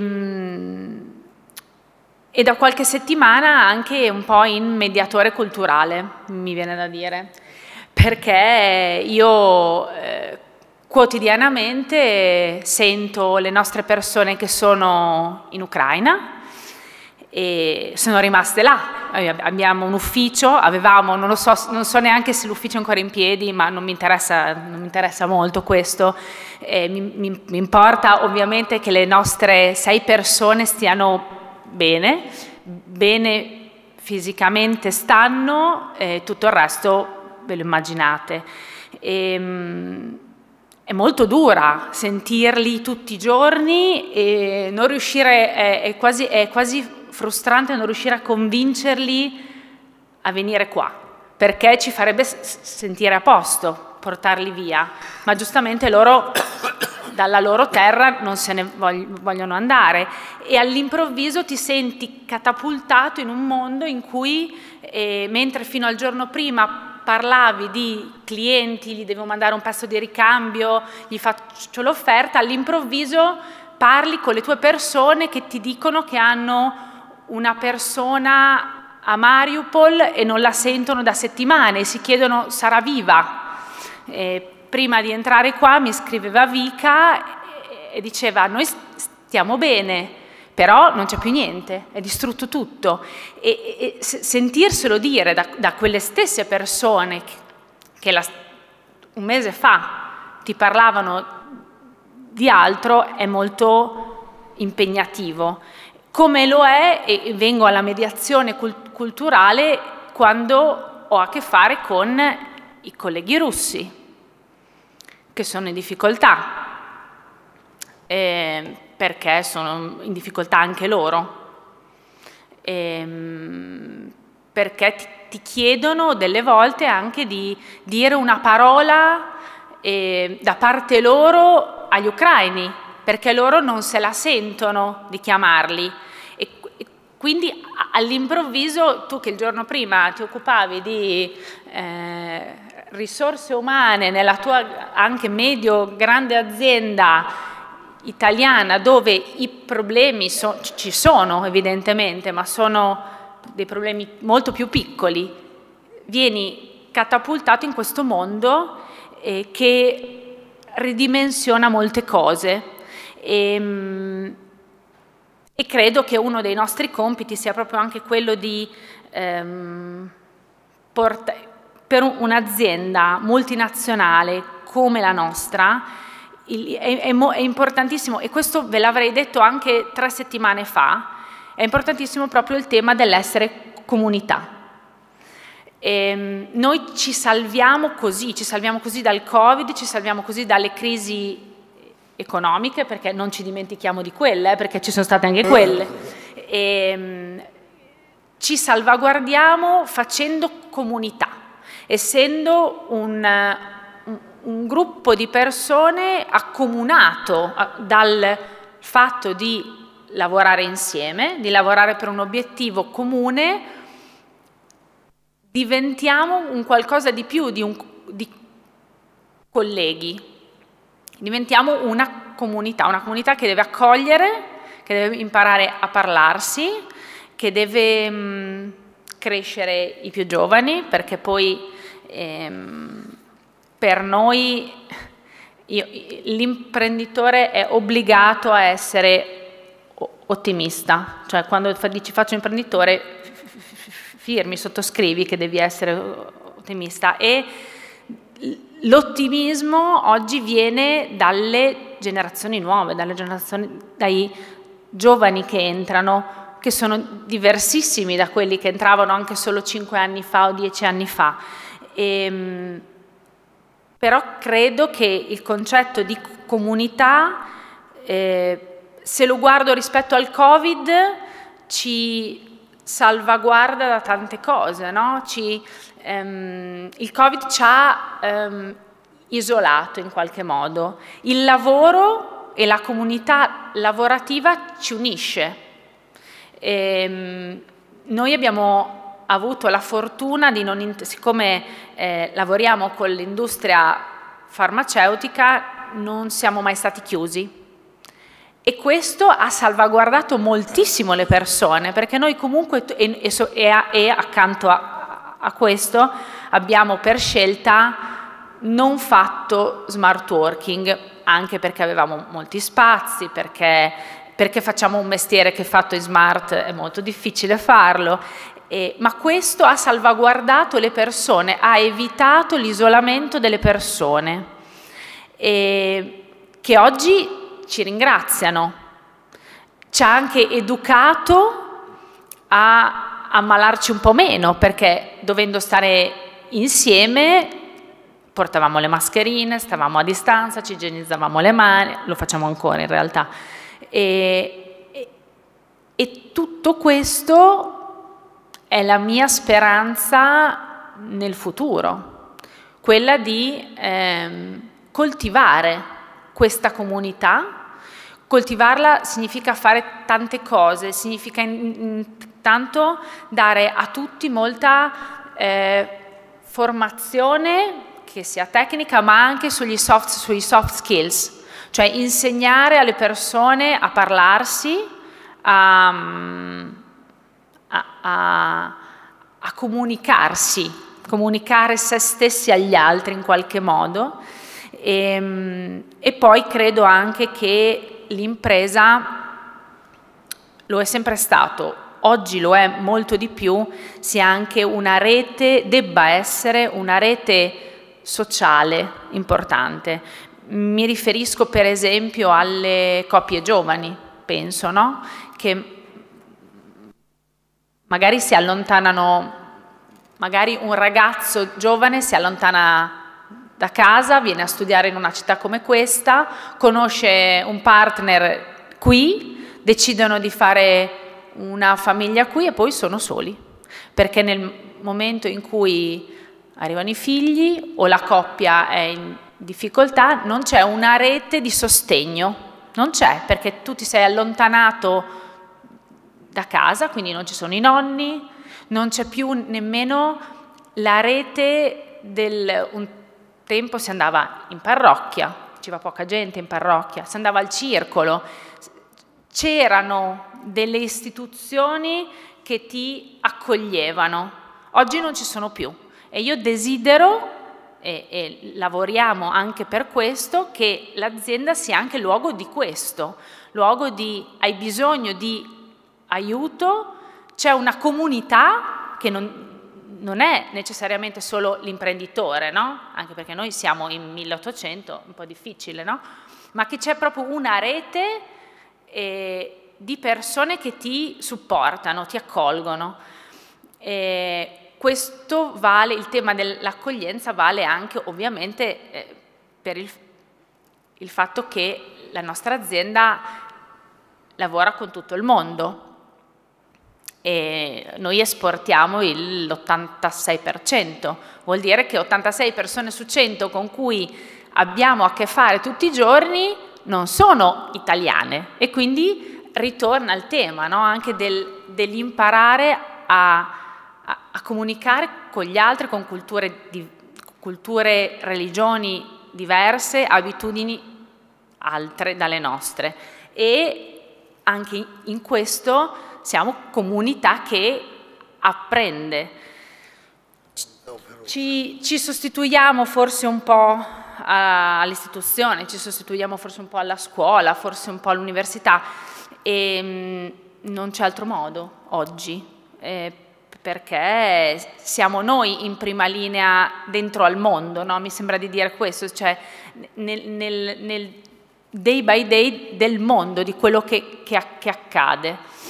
e da qualche settimana anche un po' in mediatore culturale, mi viene da dire, perché io eh, quotidianamente sento le nostre persone che sono in Ucraina e sono rimaste là. Abbiamo un ufficio, avevamo, non lo so, non so neanche se l'ufficio è ancora in piedi, ma non mi interessa, non mi interessa molto questo. Eh, mi, mi, mi importa ovviamente che le nostre sei persone stiano bene, bene fisicamente stanno, e tutto il resto ve lo immaginate. E, mh, è molto dura sentirli tutti i giorni e non riuscire, è, è quasi... È quasi frustrante non riuscire a convincerli a venire qua, perché ci farebbe sentire a posto portarli via, ma giustamente loro dalla loro terra non se ne vogliono andare e all'improvviso ti senti catapultato in un mondo in cui eh, mentre fino al giorno prima parlavi di clienti, gli devo mandare un pezzo di ricambio, gli faccio l'offerta, all'improvviso parli con le tue persone che ti dicono che hanno una persona a Mariupol e non la sentono da settimane e si chiedono sarà viva. E prima di entrare qua mi scriveva Vika e diceva noi stiamo bene, però non c'è più niente, è distrutto tutto. E, e sentirselo dire da, da quelle stesse persone che, che la, un mese fa ti parlavano di altro è molto impegnativo. Come lo è, e vengo alla mediazione cult culturale, quando ho a che fare con i colleghi russi, che sono in difficoltà, eh, perché sono in difficoltà anche loro, eh, perché ti, ti chiedono delle volte anche di dire una parola eh, da parte loro agli ucraini, perché loro non se la sentono di chiamarli e, e quindi all'improvviso tu che il giorno prima ti occupavi di eh, risorse umane nella tua anche medio grande azienda italiana dove i problemi so, ci sono evidentemente, ma sono dei problemi molto più piccoli, vieni catapultato in questo mondo eh, che ridimensiona molte cose. E, e credo che uno dei nostri compiti sia proprio anche quello di ehm, portare per un'azienda multinazionale come la nostra il, è, è, è importantissimo, e questo ve l'avrei detto anche tre settimane fa, è importantissimo proprio il tema dell'essere comunità. E, noi ci salviamo così, ci salviamo così dal Covid, ci salviamo così dalle crisi economiche, perché non ci dimentichiamo di quelle, eh, perché ci sono state anche quelle. E, ci salvaguardiamo facendo comunità, essendo un, un, un gruppo di persone accomunato dal fatto di lavorare insieme, di lavorare per un obiettivo comune, diventiamo un qualcosa di più di, un, di colleghi. Diventiamo una comunità, una comunità che deve accogliere, che deve imparare a parlarsi, che deve mh, crescere i più giovani, perché poi ehm, per noi l'imprenditore è obbligato a essere ottimista, cioè quando dici faccio imprenditore firmi, sottoscrivi che devi essere ottimista, e l'ottimismo oggi viene dalle generazioni nuove, dalle generazioni, dai giovani che entrano, che sono diversissimi da quelli che entravano anche solo cinque anni fa o dieci anni fa. E, però credo che il concetto di comunità, eh, se lo guardo rispetto al Covid, ci salvaguarda da tante cose, no? Ci, ehm, il Covid ci ha ehm, isolato in qualche modo. Il lavoro e la comunità lavorativa ci unisce. E, noi abbiamo avuto la fortuna di non, siccome eh, lavoriamo con l'industria farmaceutica, non siamo mai stati chiusi. E questo ha salvaguardato moltissimo le persone, perché noi comunque, e, e, e accanto a, a questo, abbiamo per scelta non fatto smart working, anche perché avevamo molti spazi, perché, perché facciamo un mestiere che fatto in smart è molto difficile farlo, eh, ma questo ha salvaguardato le persone, ha evitato l'isolamento delle persone, eh, che oggi ci ringraziano. Ci ha anche educato a ammalarci un po' meno, perché dovendo stare insieme portavamo le mascherine, stavamo a distanza, ci igienizzavamo le mani, lo facciamo ancora in realtà. E, e, e tutto questo è la mia speranza nel futuro, quella di ehm, coltivare questa comunità. Coltivarla significa fare tante cose, significa intanto dare a tutti molta eh, formazione, che sia tecnica, ma anche sugli soft, sugli soft skills, cioè insegnare alle persone a parlarsi, a, a, a, a comunicarsi, comunicare se stessi agli altri in qualche modo. E, e poi credo anche che l'impresa lo è sempre stato, oggi lo è molto di più, sia anche una rete, debba essere una rete sociale importante. Mi riferisco per esempio alle coppie giovani, penso, no? Che magari si allontanano, magari un ragazzo giovane si allontana da casa, viene a studiare in una città come questa, conosce un partner qui, decidono di fare una famiglia qui e poi sono soli, perché nel momento in cui arrivano i figli o la coppia è in difficoltà non c'è una rete di sostegno, non c'è, perché tu ti sei allontanato da casa, quindi non ci sono i nonni, non c'è più nemmeno la rete del... Un, tempo si andava in parrocchia, ci va poca gente in parrocchia, si andava al circolo, c'erano delle istituzioni che ti accoglievano, oggi non ci sono più e io desidero, e, e lavoriamo anche per questo, che l'azienda sia anche luogo di questo, luogo di hai bisogno di aiuto, c'è una comunità che non... non è necessariamente solo l'imprenditore, no? Anche perché noi siamo in milleottocento, un po' difficile, no? Ma che c'è proprio una rete eh, di persone che ti supportano, ti accolgono. E questo vale, il tema dell'accoglienza vale anche ovviamente eh, per il, il fatto che la nostra azienda lavora con tutto il mondo. E noi esportiamo l'ottantasei per cento, vuol dire che ottantasei persone su cento con cui abbiamo a che fare tutti i giorni non sono italiane e quindi ritorna il tema, no? Anche del, dell'imparare a, a, a comunicare con gli altri, con culture, di, culture, religioni diverse, abitudini altre dalle nostre e anche in questo siamo comunità che apprende. Ci, ci sostituiamo forse un po' all'istituzione, ci sostituiamo forse un po' alla scuola, forse un po' all'università e mh, non c'è altro modo oggi, eh, perché siamo noi in prima linea dentro al mondo, no? Mi sembra di dire questo, cioè nel, nel, nel day by day del mondo, di quello che, che, che accade.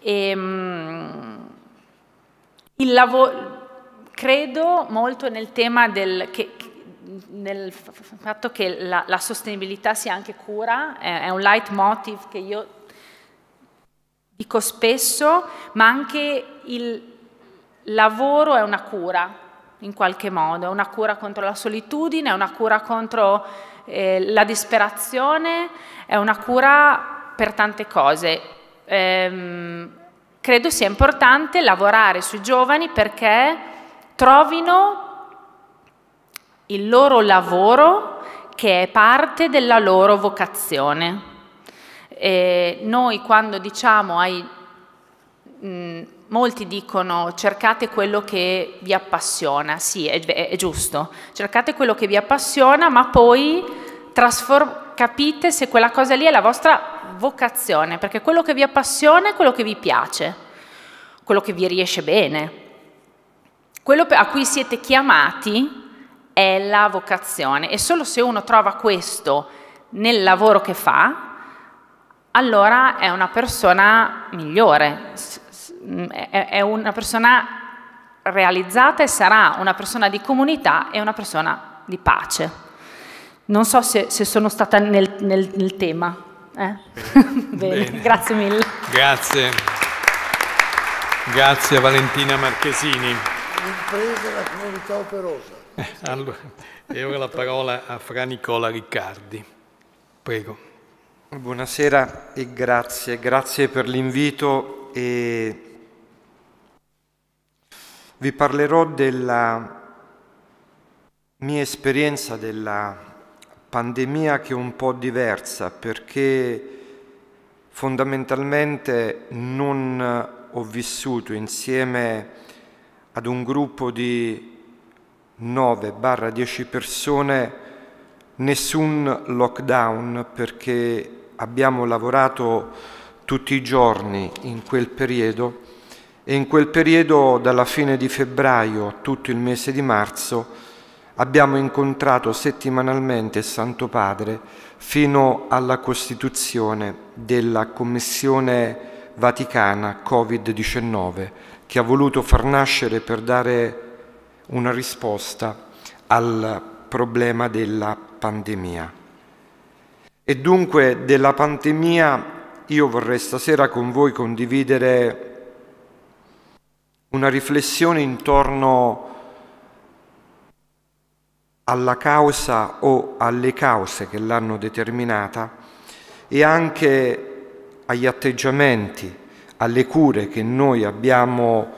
E, um, il lavoro, credo molto nel tema del che, nel fatto che la, la sostenibilità sia anche cura, è, è un leitmotiv che io dico spesso, ma anche il lavoro è una cura, in qualche modo, è una cura contro la solitudine, è una cura contro eh, la disperazione, è una cura per tante cose. Ehm, credo sia importante lavorare sui giovani perché trovino il loro lavoro che è parte della loro vocazione. E noi quando diciamo ai... Mh, molti dicono cercate quello che vi appassiona, sì è, è, è giusto, cercate quello che vi appassiona ma poi capite se quella cosa lì è la vostra vocazione, perché quello che vi appassiona è quello che vi piace, quello che vi riesce bene, quello a cui siete chiamati è la vocazione e solo se uno trova questo nel lavoro che fa allora è una persona migliore, è una persona realizzata e sarà una persona di comunità e una persona di pace. Non so se, se sono stata nel, nel, nel tema. Eh? Bene. Bene. Grazie mille. Grazie. Grazie a Valentina Marchesini. Imprese la comunità operosa. Allora, e ora la parola a Fra Nicola Riccardi. Prego. Buonasera e grazie, grazie per l'invito e vi parlerò della mia esperienza della pandemia che è un po' diversa perché fondamentalmente non ho vissuto insieme ad un gruppo di nove dieci persone nessun lockdown perché abbiamo lavorato tutti i giorni in quel periodo e in quel periodo dalla fine di febbraio a tutto il mese di marzo abbiamo incontrato settimanalmente il Santo Padre fino alla costituzione della Commissione Vaticana Covid diciannove che ha voluto far nascere per dare una risposta al problema della pandemia. E dunque della pandemia io vorrei stasera con voi condividere una riflessione intorno alla causa o alle cause che l'hanno determinata e anche agli atteggiamenti, alle cure che noi abbiamo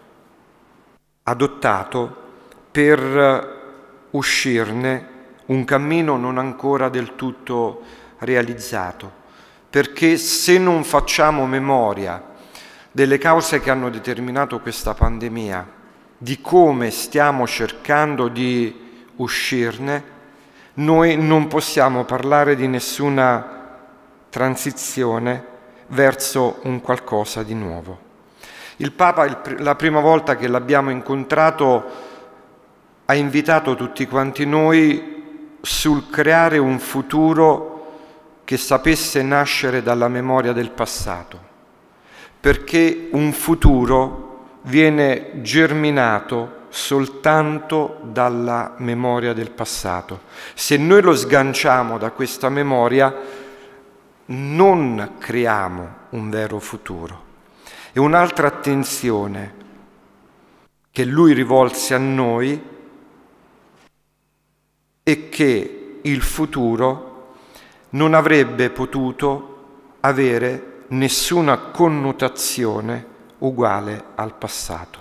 adottato per uscirne un cammino non ancora del tutto realizzato, perché se non facciamo memoria delle cause che hanno determinato questa pandemia, di come stiamo cercando di uscirne, noi non possiamo parlare di nessuna transizione verso un qualcosa di nuovo. Il Papa, la prima volta che l'abbiamo incontrato, ha invitato tutti quanti noi sul creare un futuro che sapesse nascere dalla memoria del passato, perché un futuro viene germinato soltanto dalla memoria del passato. Se noi lo sganciamo da questa memoria, non creiamo un vero futuro. E un'altra attenzione che lui rivolse a noi è che il futuro non avrebbe potuto avere nessuna connotazione uguale al passato.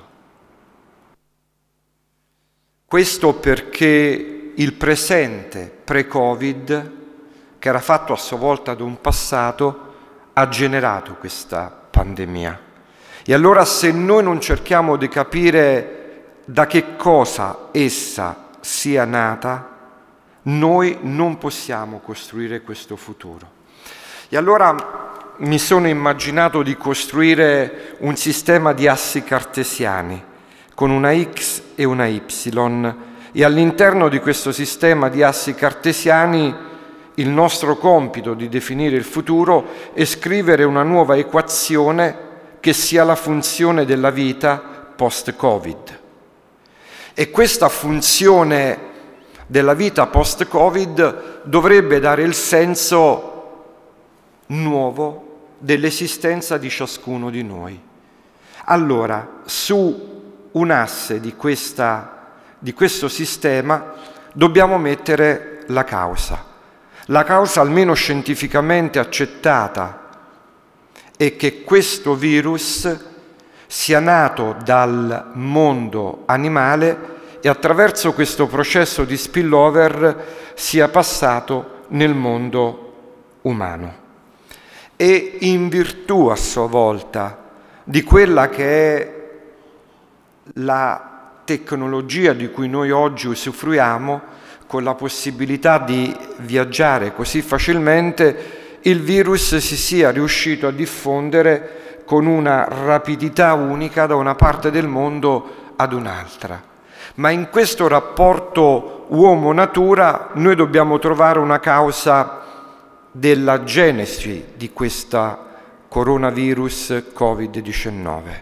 Questo perché il presente pre-Covid, che era fatto a sua volta da un passato, ha generato questa pandemia. E allora se noi non cerchiamo di capire da che cosa essa sia nata, noi non possiamo costruire questo futuro. E allora mi sono immaginato di costruire un sistema di assi cartesiani con una X e una Y e all'interno di questo sistema di assi cartesiani il nostro compito di definire il futuro è scrivere una nuova equazione che sia la funzione della vita post-Covid. E questa funzione della vita post-Covid dovrebbe dare il senso nuovo dell'esistenza di ciascuno di noi. Allora, su un asse di, questa, di questo sistema dobbiamo mettere la causa. La causa almeno scientificamente accettata è che questo virus sia nato dal mondo animale e attraverso questo processo di spillover sia passato nel mondo umano. E in virtù a sua volta di quella che è la tecnologia di cui noi oggi usufruiamo, con la possibilità di viaggiare così facilmente, il virus si sia riuscito a diffondere con una rapidità unica da una parte del mondo ad un'altra. Ma in questo rapporto uomo-natura noi dobbiamo trovare una causa della genesi di questa coronavirus covid diciannove.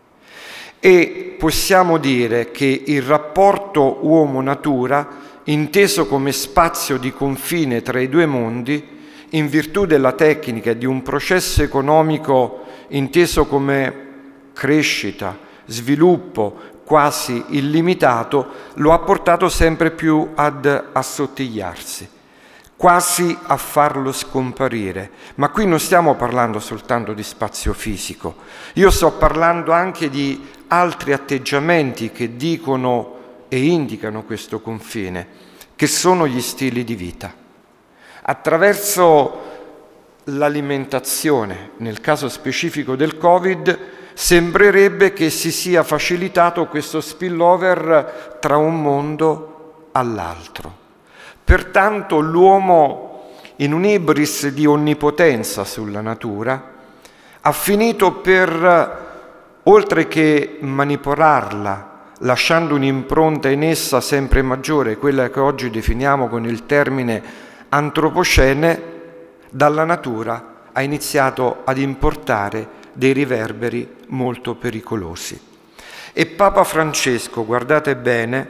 E possiamo dire che il rapporto uomo-natura, inteso come spazio di confine tra i due mondi, in virtù della tecnica e di un processo economico inteso come crescita, sviluppo quasi illimitato, lo ha portato sempre più ad assottigliarsi, quasi a farlo scomparire. Ma qui non stiamo parlando soltanto di spazio fisico, io sto parlando anche di altri atteggiamenti che dicono e indicano questo confine, che sono gli stili di vita. Attraverso l'alimentazione, nel caso specifico del Covid, sembrerebbe che si sia facilitato questo spillover tra un mondo all'altro. Pertanto l'uomo, in un'ibris di onnipotenza sulla natura, ha finito per, oltre che manipolarla, lasciando un'impronta in essa sempre maggiore, quella che oggi definiamo con il termine antropocene, dalla natura ha iniziato ad importare dei riverberi molto pericolosi. E Papa Francesco, guardate bene,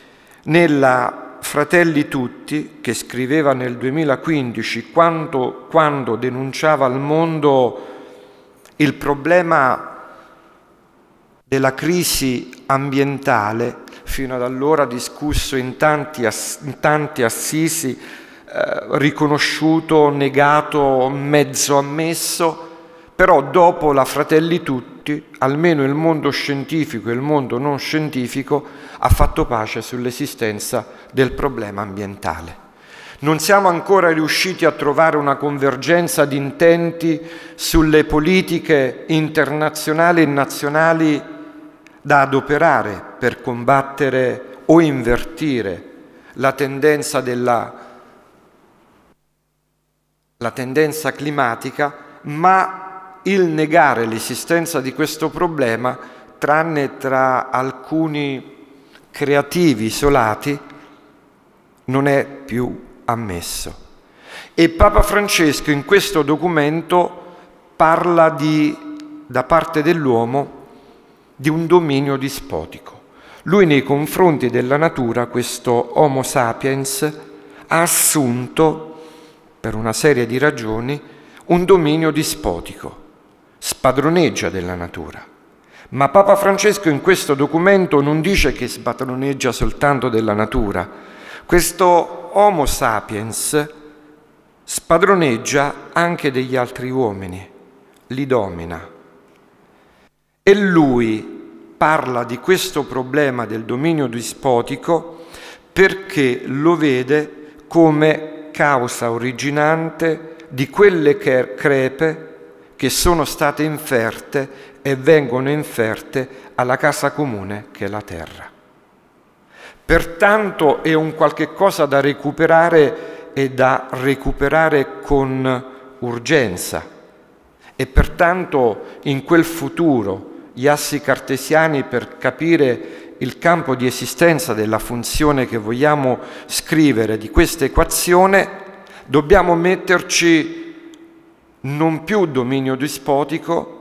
nella Fratelli Tutti, che scriveva nel duemilaquindici, quando, quando denunciava al mondo il problema della crisi ambientale, fino ad allora discusso in tanti, in tanti assisi, eh, riconosciuto, negato, mezzo ammesso, però dopo la Fratelli Tutti, almeno il mondo scientifico e il mondo non scientifico ha fatto pace sull'esistenza del problema ambientale. Non siamo ancora riusciti a trovare una convergenza di intenti sulle politiche internazionali e nazionali da adoperare per combattere o invertire la tendenza, della, la tendenza climatica, ma il negare l'esistenza di questo problema, tranne tra alcuni creativi isolati, non è più ammesso. E Papa Francesco in questo documento parla di, da parte dell'uomo, di un dominio dispotico. Lui nei confronti della natura, questo Homo sapiens, ha assunto, per una serie di ragioni, un dominio dispotico, spadroneggia della natura. Ma Papa Francesco in questo documento non dice che spadroneggia soltanto della natura. Questo Homo sapiens spadroneggia anche degli altri uomini, li domina. E lui parla di questo problema del dominio dispotico perché lo vede come causa originante di quelle crepe che sono state inferte e vengono inferte alla casa comune che è la terra. Pertanto è un qualche cosa da recuperare e da recuperare con urgenza. E pertanto in quel futuro gli assi cartesiani, per capire il campo di esistenza della funzione che vogliamo scrivere di questa equazione, dobbiamo metterci non più dominio dispotico,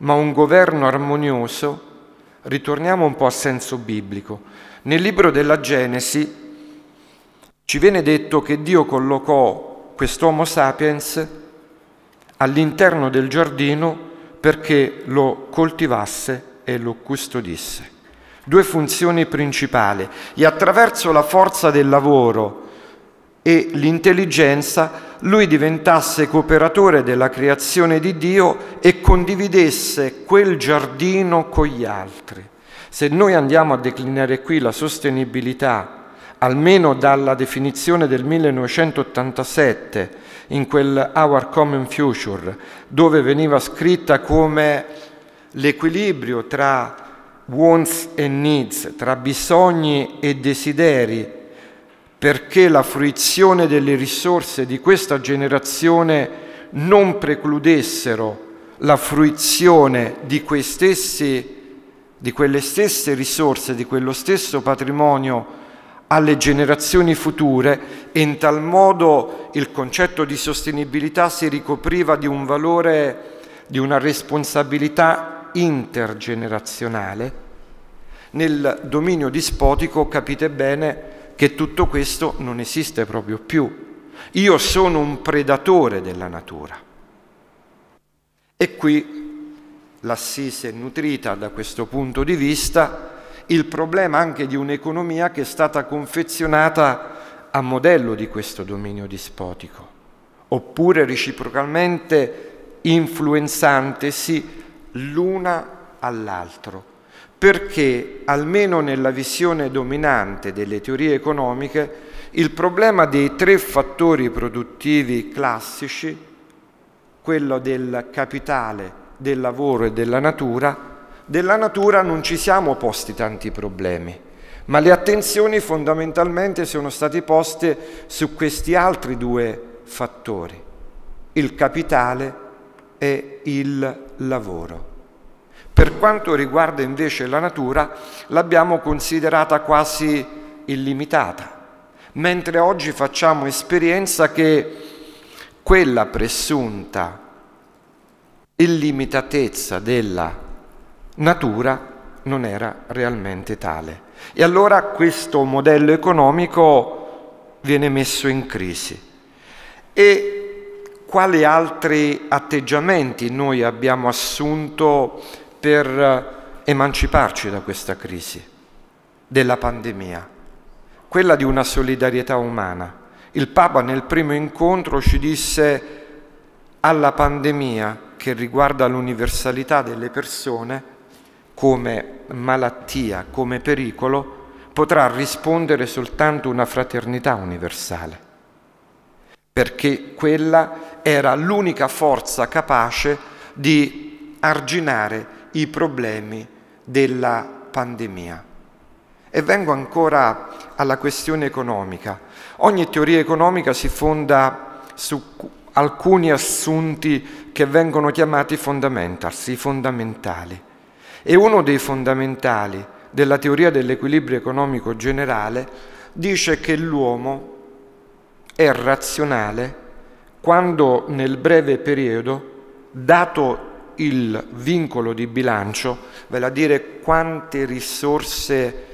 ma un governo armonioso, ritorniamo un po' a senso biblico. Nel libro della Genesi ci viene detto che Dio collocò quest'Homo sapiens all'interno del giardino perché lo coltivasse e lo custodisse. Due funzioni principali, e attraverso la forza del lavoro e l'intelligenza lui diventasse cooperatore della creazione di Dio e condividesse quel giardino con gli altri. Se noi andiamo a declinare qui la sostenibilità, almeno dalla definizione del millenovecentottantasette, in quel Our Common Future, dove veniva scritta come l'equilibrio tra wants e needs, tra bisogni e desideri, perché la fruizione delle risorse di questa generazione non precludessero la fruizione di quei stessi, di quelle stesse risorse, di quello stesso patrimonio alle generazioni future, e in tal modo il concetto di sostenibilità si ricopriva di un valore, di una responsabilità intergenerazionale. Nel dominio dispotico capite bene che tutto questo non esiste proprio più. Io sono un predatore della natura. E qui l'Assise è nutrita da questo punto di vista il problema anche di un'economia che è stata confezionata a modello di questo dominio dispotico, oppure reciprocamente influenzantesi l'una all'altro, perché almeno nella visione dominante delle teorie economiche il problema dei tre fattori produttivi classici, quello del capitale, del lavoro e della natura, della natura non ci siamo posti tanti problemi, ma le attenzioni fondamentalmente sono state poste su questi altri due fattori, il capitale e il lavoro. Per quanto riguarda invece la natura, l'abbiamo considerata quasi illimitata, mentre oggi facciamo esperienza che quella presunta illimitatezza della natura non era realmente tale. E allora questo modello economico viene messo in crisi. E quali altri atteggiamenti noi abbiamo assunto per emanciparci da questa crisi della pandemia? Quella di una solidarietà umana. Il Papa nel primo incontro ci disse: alla pandemia che riguarda l'universalità delle persone, come malattia, come pericolo, potrà rispondere soltanto una fraternità universale, perché quella era l'unica forza capace di arginare i problemi della pandemia. E vengo ancora alla questione economica. Ogni teoria economica si fonda su alcuni assunti che vengono chiamati fundamentals, i fondamentali. E uno dei fondamentali della teoria dell'equilibrio economico generale dice che l'uomo è razionale quando nel breve periodo, dato il vincolo di bilancio, vale a dire quante risorse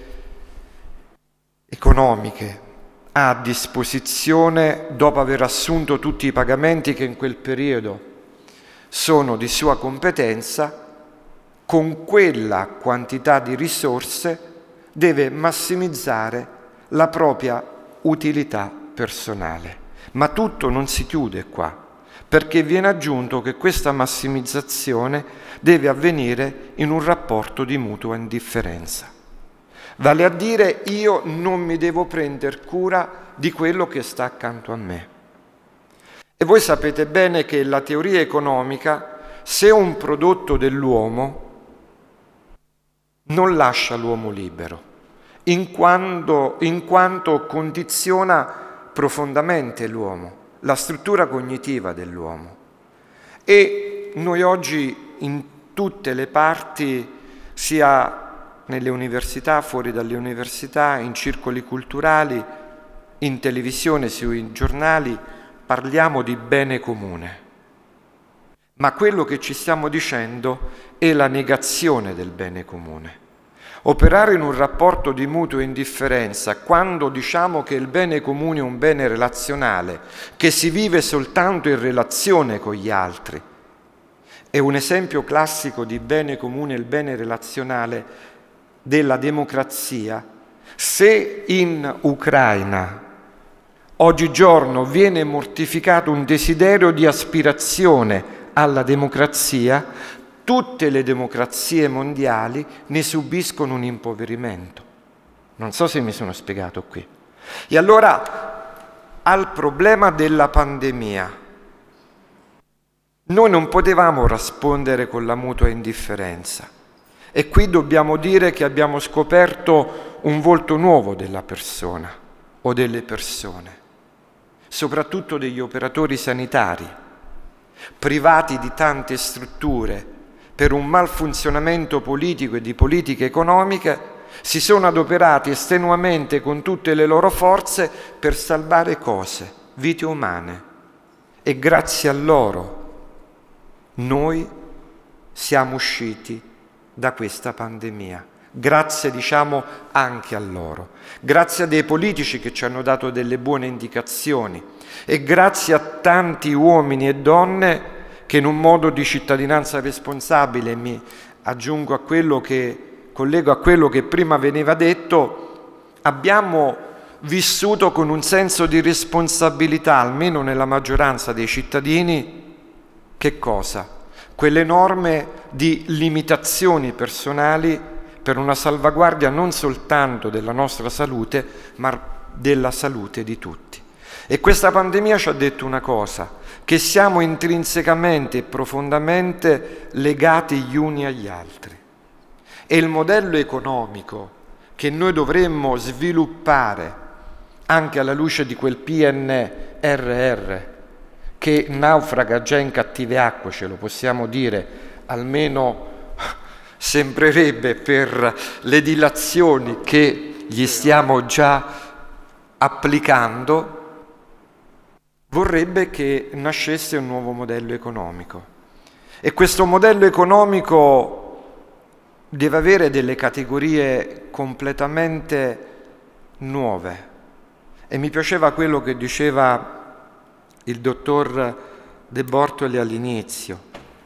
economiche ha a disposizione dopo aver assunto tutti i pagamenti che in quel periodo sono di sua competenza, con quella quantità di risorse deve massimizzare la propria utilità personale. Ma tutto non si chiude qua, perché viene aggiunto che questa massimizzazione deve avvenire in un rapporto di mutua indifferenza. Vale a dire, io non mi devo prendere cura di quello che sta accanto a me. E voi sapete bene che la teoria economica, se è un prodotto dell'uomo, non lascia l'uomo libero, in quanto, in quanto condiziona profondamente l'uomo, la struttura cognitiva dell'uomo. E noi oggi in tutte le parti, sia nelle università, fuori dalle università, in circoli culturali, in televisione, sui giornali, parliamo di bene comune. ma quello che ci stiamo dicendo è la negazione del bene comune. Operare in un rapporto di mutua indifferenza quando diciamo che il bene comune è un bene relazionale, che si vive soltanto in relazione con gli altri, è un esempio classico di bene comune, il bene relazionale della democrazia. Se in Ucraina oggigiorno viene mortificato un desiderio di aspirazione alla democrazia, tutte le democrazie mondiali ne subiscono un impoverimento. Non so se mi sono spiegato qui. E allora, al problema della pandemia, noi non potevamo rispondere con la mutua indifferenza. E qui dobbiamo dire che abbiamo scoperto un volto nuovo della persona o delle persone, soprattutto degli operatori sanitari, privati di tante strutture per un malfunzionamento politico e di politiche economiche, si sono adoperati estenuamente con tutte le loro forze per salvare cose, vite umane. E grazie a loro noi siamo usciti da questa pandemia. Grazie, diciamo, anche a loro. Grazie a dei politici che ci hanno dato delle buone indicazioni e grazie a tanti uomini e donne che in un modo di cittadinanza responsabile, mi aggiungo a quello che, collego a quello che prima veniva detto, abbiamo vissuto con un senso di responsabilità, almeno nella maggioranza dei cittadini, che cosa? Quelle norme di limitazioni personali per una salvaguardia non soltanto della nostra salute, ma della salute di tutti. E questa pandemia ci ha detto una cosa, che siamo intrinsecamente e profondamente legati gli uni agli altri. E il modello economico che noi dovremmo sviluppare anche alla luce di quel P N R R che naufraga già in cattive acque, ce lo possiamo dire, almeno sembrerebbe per le dilazioni che gli stiamo già applicando, vorrebbe che nascesse un nuovo modello economico. E questo modello economico deve avere delle categorie completamente nuove. E mi piaceva quello che diceva il dottor De Bortoli all'inizio.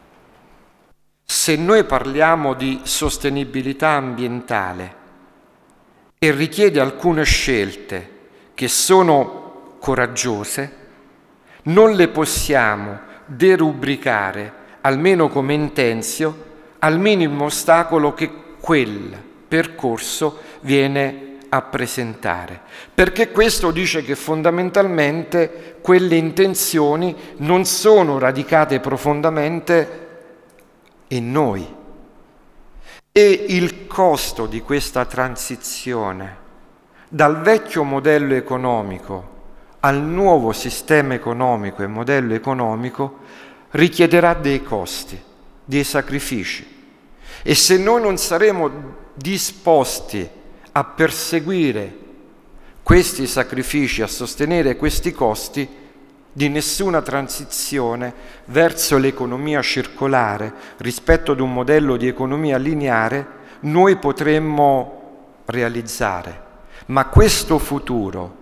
Se noi parliamo di sostenibilità ambientale e richiede alcune scelte che sono coraggiose, non le possiamo derubricare, almeno come intenzio, al minimo ostacolo che quel percorso viene a presentare, perché questo dice che fondamentalmente quelle intenzioni non sono radicate profondamente in noi e il costo di questa transizione dal vecchio modello economico al nuovo sistema economico e modello economico richiederà dei costi, dei sacrifici, e se noi non saremo disposti a perseguire questi sacrifici, a sostenere questi costi, di nessuna transizione verso l'economia circolare rispetto ad un modello di economia lineare noi potremmo realizzare. Ma questo futuro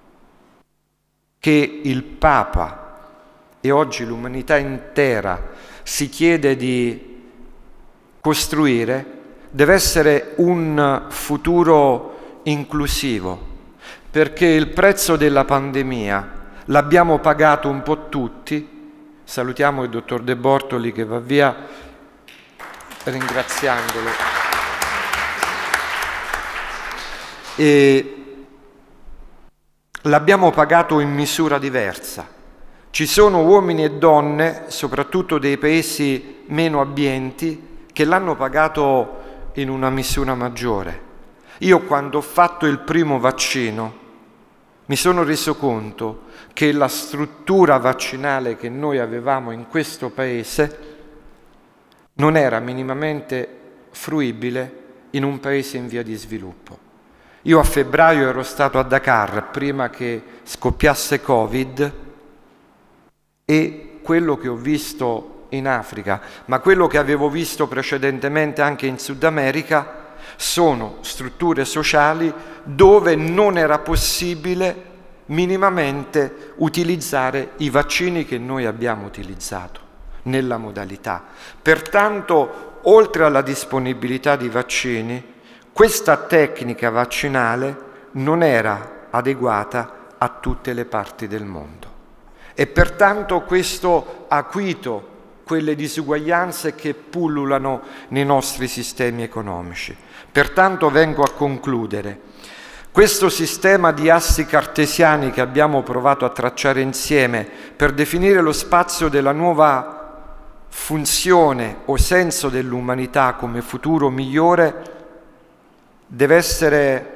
che il Papa e oggi l'umanità intera si chiede di costruire deve essere un futuro inclusivo, perché il prezzo della pandemia l'abbiamo pagato un po' tutti. Salutiamo il dottor De Bortoli che va via ringraziandolo. E l'abbiamo pagato in misura diversa. Ci sono uomini e donne, soprattutto dei paesi meno abbienti, che l'hanno pagato in una misura maggiore. Io quando ho fatto il primo vaccino mi sono reso conto che la struttura vaccinale che noi avevamo in questo paese non era minimamente fruibile in un paese in via di sviluppo. Io a febbraio ero stato a Dakar prima che scoppiasse Covid e quello che ho visto in Africa, ma quello che avevo visto precedentemente anche in Sud America, sono strutture sociali dove non era possibile minimamente utilizzare i vaccini che noi abbiamo utilizzato nella modalità. Pertanto, oltre alla disponibilità di vaccini, questa tecnica vaccinale non era adeguata a tutte le parti del mondo e pertanto questo ha acuito quelle disuguaglianze che pullulano nei nostri sistemi economici. Pertanto vengo a concludere. Questo sistema di assi cartesiani che abbiamo provato a tracciare insieme per definire lo spazio della nuova funzione o senso dell'umanità come futuro migliore deve essere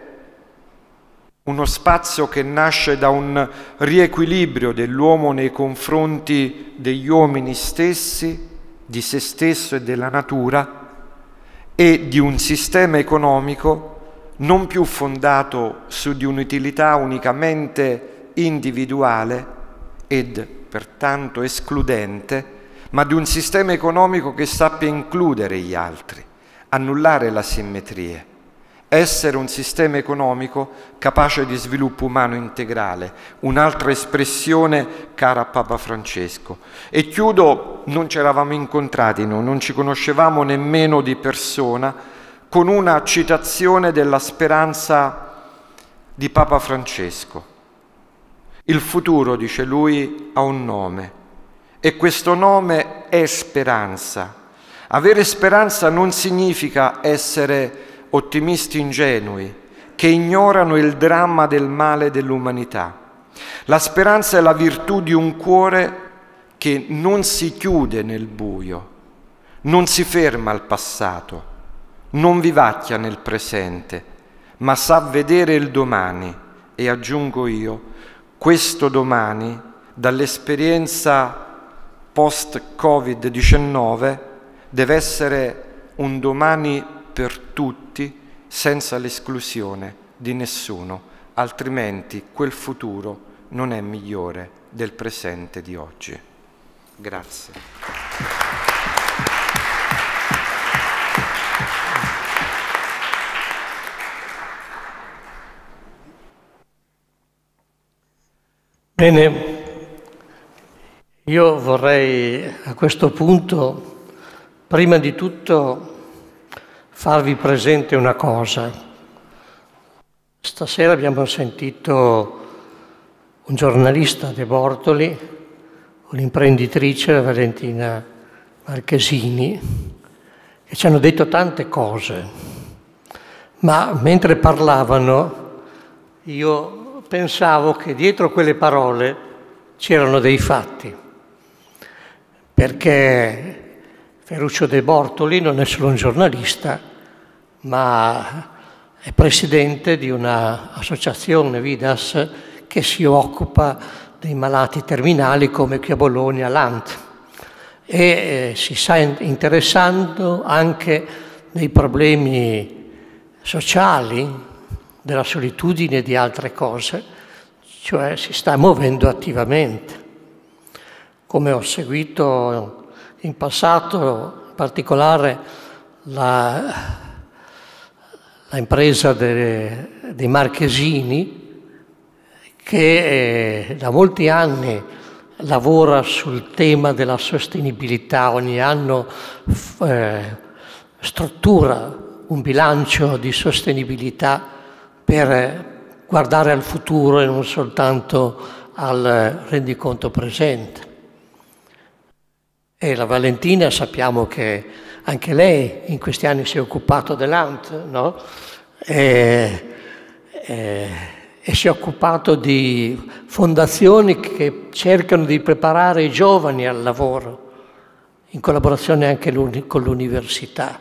uno spazio che nasce da un riequilibrio dell'uomo nei confronti degli uomini stessi, di se stesso e della natura, e di un sistema economico non più fondato su di un'utilità unicamente individuale ed pertanto escludente, ma di un sistema economico che sappia includere gli altri, annullare le asimmetrie, essere un sistema economico capace di sviluppo umano integrale, un'altra espressione cara a Papa Francesco. E chiudo, non ci eravamo incontrati, no? Non ci conoscevamo nemmeno di persona, con una citazione della speranza di Papa Francesco. Il futuro, dice lui, ha un nome e questo nome è speranza. Avere speranza non significa essere ottimisti ingenui che ignorano il dramma del male dell'umanità. La speranza è la virtù di un cuore che non si chiude nel buio, non si ferma al passato, non vivacchia nel presente, ma sa vedere il domani e, aggiungo io, questo domani, dall'esperienza post-Covid diciannove, deve essere un domani per tutti, senza l'esclusione di nessuno, altrimenti quel futuro non è migliore del presente di oggi. Grazie. Bene, io vorrei a questo punto, prima di tutto, farvi presente una cosa. Stasera abbiamo sentito un giornalista, De Bortoli, un'imprenditrice, la Valentina Marchesini, che ci hanno detto tante cose, ma mentre parlavano io pensavo che dietro quelle parole c'erano dei fatti, perché Ferruccio De Bortoli non è solo un giornalista, ma è presidente di un'associazione, Vidas, che si occupa dei malati terminali come qui a Bologna, l'A N T, e eh, si sta interessando anche dei problemi sociali, della solitudine e di altre cose, cioè si sta muovendo attivamente. Come ho seguito in passato, in particolare la, la impresa de, dei Marchesini, che eh, da molti anni lavora sul tema della sostenibilità, ogni anno eh, struttura un bilancio di sostenibilità per guardare al futuro e non soltanto al rendiconto presente. E la Valentina sappiamo che anche lei in questi anni si è occupato dell'A N T, no? E, e, e si è occupato di fondazioni che cercano di preparare i giovani al lavoro, in collaborazione anche con l'università.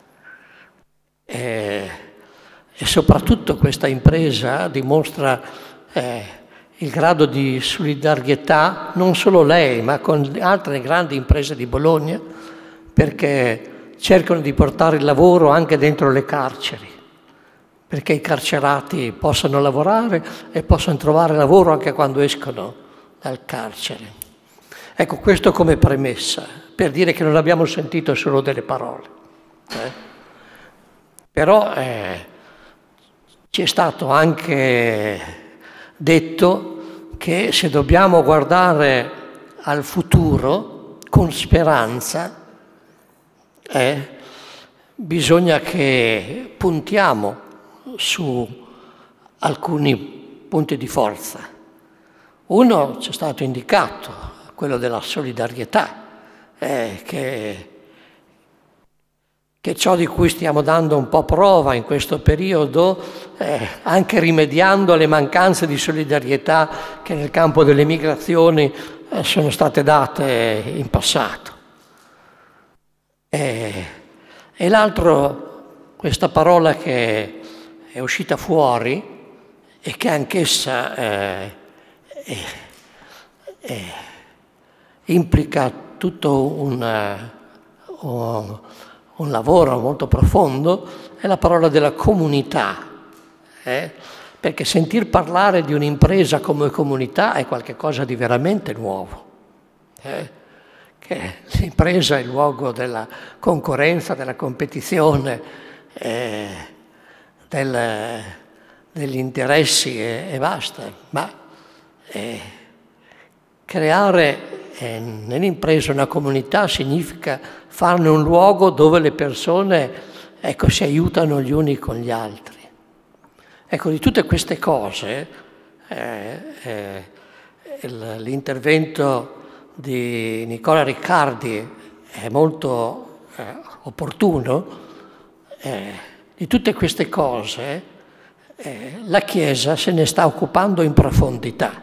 E, e soprattutto questa impresa dimostra eh, il grado di solidarietà, non solo lei, ma con altre grandi imprese di Bologna, perché cercano di portare il lavoro anche dentro le carceri, perché i carcerati possano lavorare e possano trovare lavoro anche quando escono dal carcere. Ecco, questo come premessa. per dire che non abbiamo sentito solo delle parole. Eh? Però eh, ci è stato anche detto che se dobbiamo guardare al futuro con speranza, eh, bisogna che puntiamo su alcuni punti di forza. Uno ci è stato indicato, quello della solidarietà, eh, che, che è ciò di cui stiamo dando un po' prova in questo periodo, eh, anche rimediando alle mancanze di solidarietà che nel campo delle migrazioni eh, sono state date in passato. Eh, e l'altro, questa parola che è uscita fuori e che anch'essa eh, eh, eh, implica tutto un, un, un lavoro molto profondo, è la parola della comunità, eh? Perché sentir parlare di un'impresa come comunità è qualcosa di veramente nuovo, eh? Che l'impresa è il luogo della concorrenza, della competizione, eh, del, degli interessi e, e basta, ma eh, creare eh, nell'impresa una comunità significa farne un luogo dove le persone, ecco, si aiutano gli uni con gli altri. Ecco, di tutte queste cose eh, eh, l'intervento di Nicola Riccardi è molto eh, opportuno. Eh, di tutte queste cose eh, la Chiesa se ne sta occupando in profondità,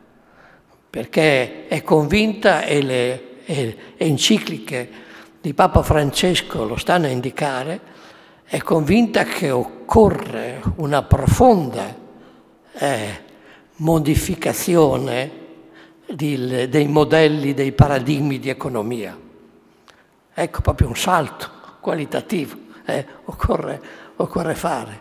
perché è convinta, e le e, e encicliche di Papa Francesco lo stanno a indicare, è convinta che occorre una profonda eh, modificazione di, dei modelli, dei paradigmi di economia. Ecco, proprio un salto qualitativo eh, occorre, occorre fare.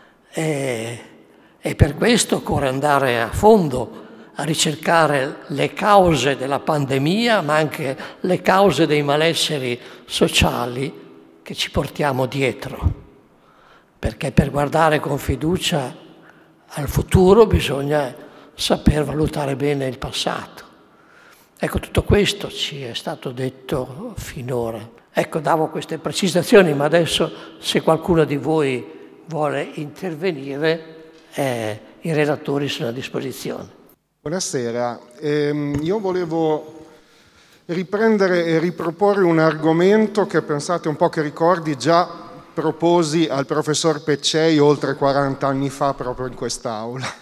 E, e per questo occorre andare a fondo a ricercare le cause della pandemia, ma anche le cause dei malesseri sociali che ci portiamo dietro. Perché per guardare con fiducia al futuro bisogna saper valutare bene il passato. Ecco, tutto questo ci è stato detto finora. Ecco, davo queste precisazioni, ma adesso se qualcuno di voi vuole intervenire, eh, i relatori sono a disposizione. Buonasera, ehm, io volevo riprendere e riproporre un argomento che pensate un po' che ricordi già proposi al professor Peccei oltre quaranta anni fa proprio in quest'Aula.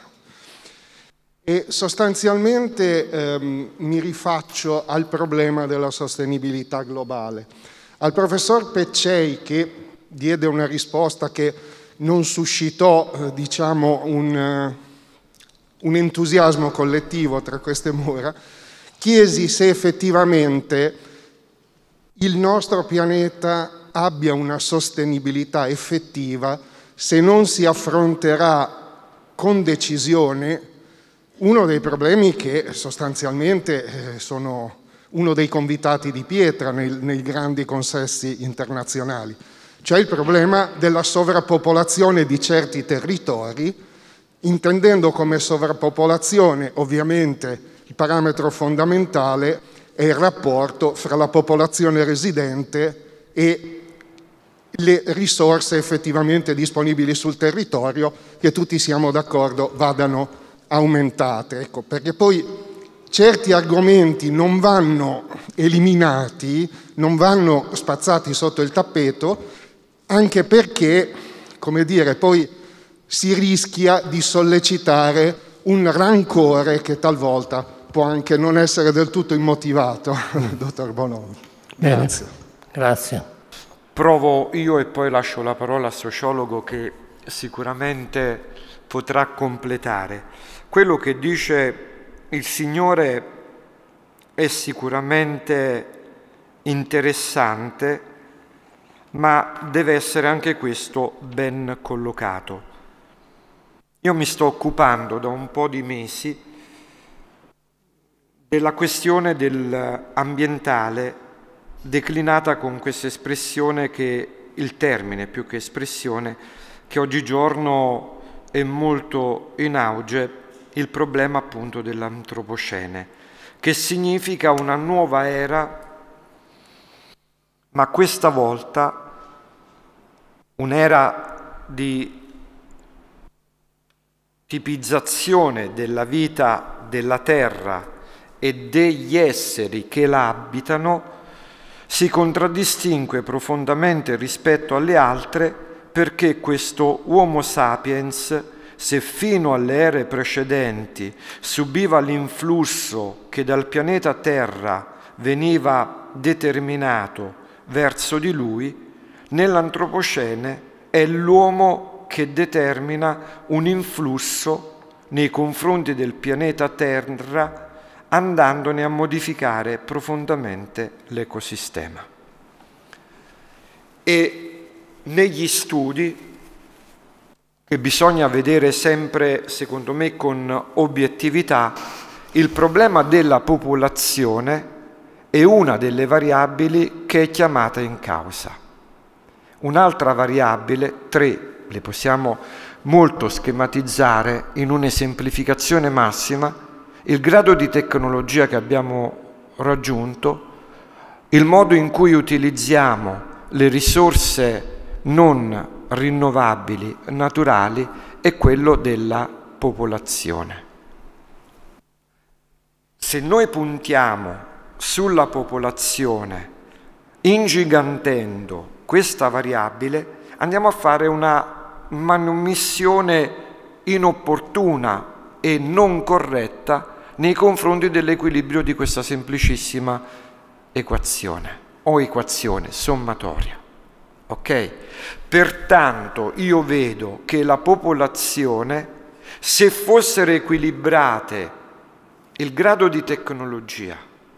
E sostanzialmente ehm, mi rifaccio al problema della sostenibilità globale. Al professor Peccei, che diede una risposta che non suscitò, eh, diciamo, un, uh, un entusiasmo collettivo tra queste mura, chiesi se effettivamente il nostro pianeta abbia una sostenibilità effettiva se non si affronterà con decisione uno dei problemi che sostanzialmente eh, sono uno dei convitati di pietra nei, nei grandi consessi internazionali, cioè il problema della sovrappopolazione di certi territori, intendendo come sovrappopolazione ovviamente il parametro fondamentale è il rapporto fra la popolazione residente e le risorse effettivamente disponibili sul territorio, che tutti siamo d'accordo vadano aumentate. Ecco, perché poi certi argomenti non vanno eliminati, non vanno spazzati sotto il tappeto, anche perché, come dire, poi si rischia di sollecitare un rancore che talvolta può anche non essere del tutto immotivato, dottor Bonomi. Grazie. Grazie. Provo io e poi lascio la parola al sociologo che sicuramente potrà completare. Quello che dice il Signore è sicuramente interessante, ma deve essere anche questo ben collocato. Io mi sto occupando da un po' di mesi della questione dell'ambientale declinata con questa espressione che, il termine più che espressione, che oggigiorno è molto in auge, il problema appunto dell'antropocene, che significa una nuova era, ma questa volta un'era di tipizzazione della vita della terra e degli esseri che la abitano, si contraddistingue profondamente rispetto alle altre, perché questo Homo sapiens, se fino alle ere precedenti subiva l'influsso che dal pianeta Terra veniva determinato verso di lui, nell'antropocene è l'uomo che determina un influsso nei confronti del pianeta Terra, andandone a modificare profondamente l'ecosistema. E negli studi, che bisogna vedere sempre, secondo me, con obiettività, il problema della popolazione è una delle variabili che è chiamata in causa. Un'altra variabile, tre, le possiamo molto schematizzare in un'esemplificazione massima: il grado di tecnologia che abbiamo raggiunto, il modo in cui utilizziamo le risorse non rinnovabili, naturali, e quello della popolazione. Se noi puntiamo sulla popolazione, ingigantendo questa variabile, andiamo a fare una manomissione inopportuna e non corretta nei confronti dell'equilibrio di questa semplicissima equazione o equazione sommatoria. Ok? Pertanto io vedo che la popolazione, se fossero equilibrate il grado di tecnologia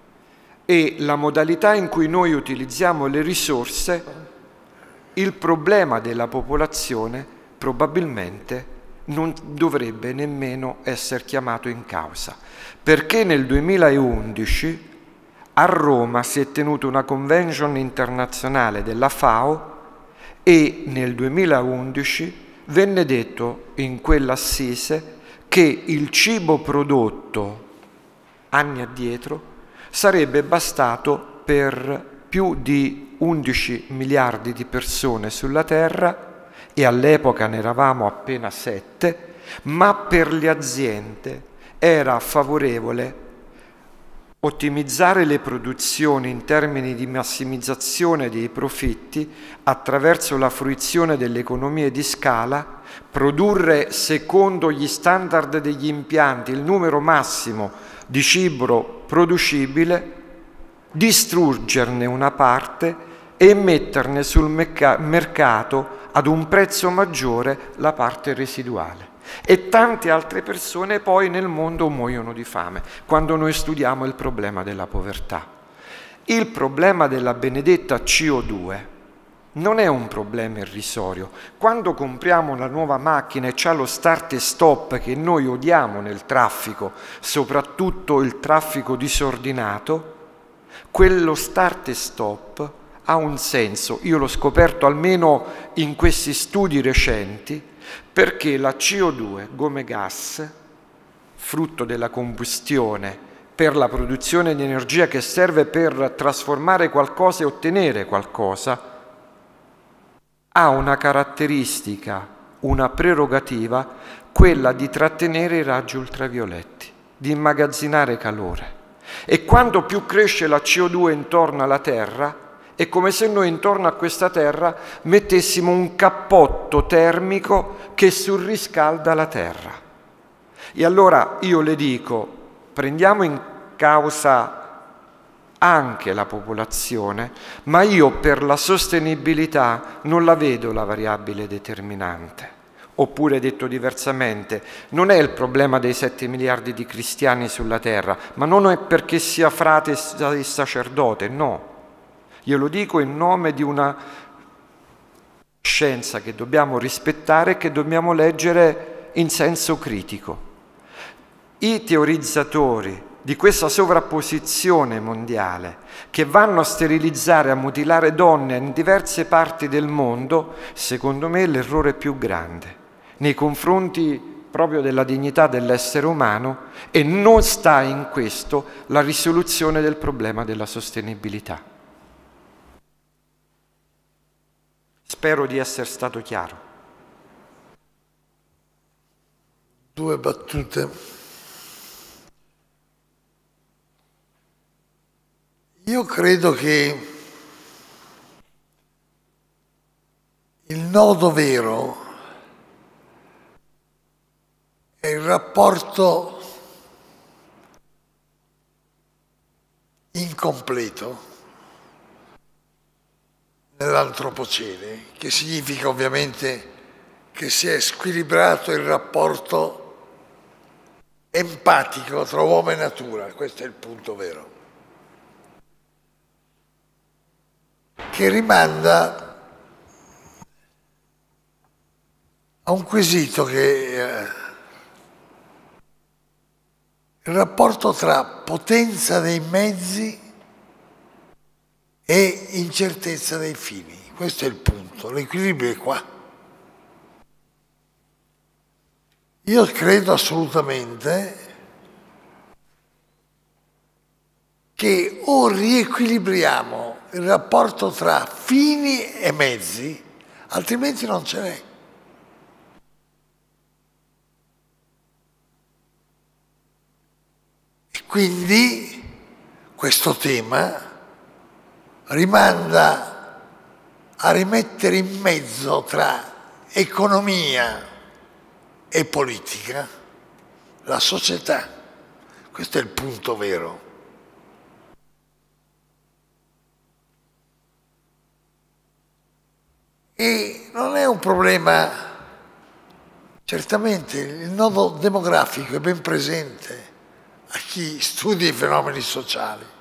e la modalità in cui noi utilizziamo le risorse, il problema della popolazione probabilmente non dovrebbe nemmeno essere chiamato in causa, perché nel duemilaundici a Roma si è tenuta una convention internazionale della FAO e nel duemilaundici venne detto in quell'assise che il cibo prodotto anni addietro sarebbe bastato per più di undici miliardi di persone sulla Terra, e all'epoca ne eravamo appena sette, ma per le aziende era favorevole ottimizzare le produzioni in termini di massimizzazione dei profitti attraverso la fruizione delle economie di scala, produrre secondo gli standard degli impianti il numero massimo di cibo producibile, distruggerne una parte e metterne sul mercato ad un prezzo maggiore la parte residuale. E tante altre persone poi nel mondo muoiono di fame quando noi studiamo il problema della povertà. Il problema della benedetta C O due non è un problema irrisorio. Quando compriamo una nuova macchina e c'ha lo start e stop che noi odiamo nel traffico, soprattutto il traffico disordinato, quello start e stop ha un senso. Io l'ho scoperto almeno in questi studi recenti, perché la C O due come gas, frutto della combustione per la produzione di energia che serve per trasformare qualcosa e ottenere qualcosa, ha una caratteristica, una prerogativa, quella di trattenere i raggi ultravioletti, di immagazzinare calore. E quando più cresce la C O due intorno alla Terra, è come se noi intorno a questa Terra mettessimo un cappotto termico che surriscalda la Terra. E allora io le dico, prendiamo in causa anche la popolazione, ma io per la sostenibilità non la vedo la variabile determinante. Oppure, detto diversamente, non è il problema dei sette miliardi di cristiani sulla terra, ma non è perché sia frate e sacerdote, no. Glielo dico in nome di una scienza che dobbiamo rispettare e che dobbiamo leggere in senso critico. I teorizzatori di questa sovrapposizione mondiale, che vanno a sterilizzare, a mutilare donne in diverse parti del mondo, secondo me è l'errore più grande nei confronti proprio della dignità dell'essere umano, e non sta in questo la risoluzione del problema della sostenibilità. Spero di essere stato chiaro. Due battute. Io credo che il nodo vero è il rapporto incompleto nell'antropocene, che significa ovviamente che si è squilibrato il rapporto empatico tra uomo e natura. Questo è il punto vero, che rimanda a un quesito che eh, il rapporto tra potenza dei mezzi e incertezza dei fini. Questo è il punto, l'equilibrio è qua. Io credo assolutamente che o riequilibriamo il rapporto tra fini e mezzi, altrimenti non ce n'è. E quindi questo tema rimanda a rimettere in mezzo tra economia e politica la società. Questo è il punto vero. E non è un problema, certamente il nodo demografico è ben presente a chi studia i fenomeni sociali.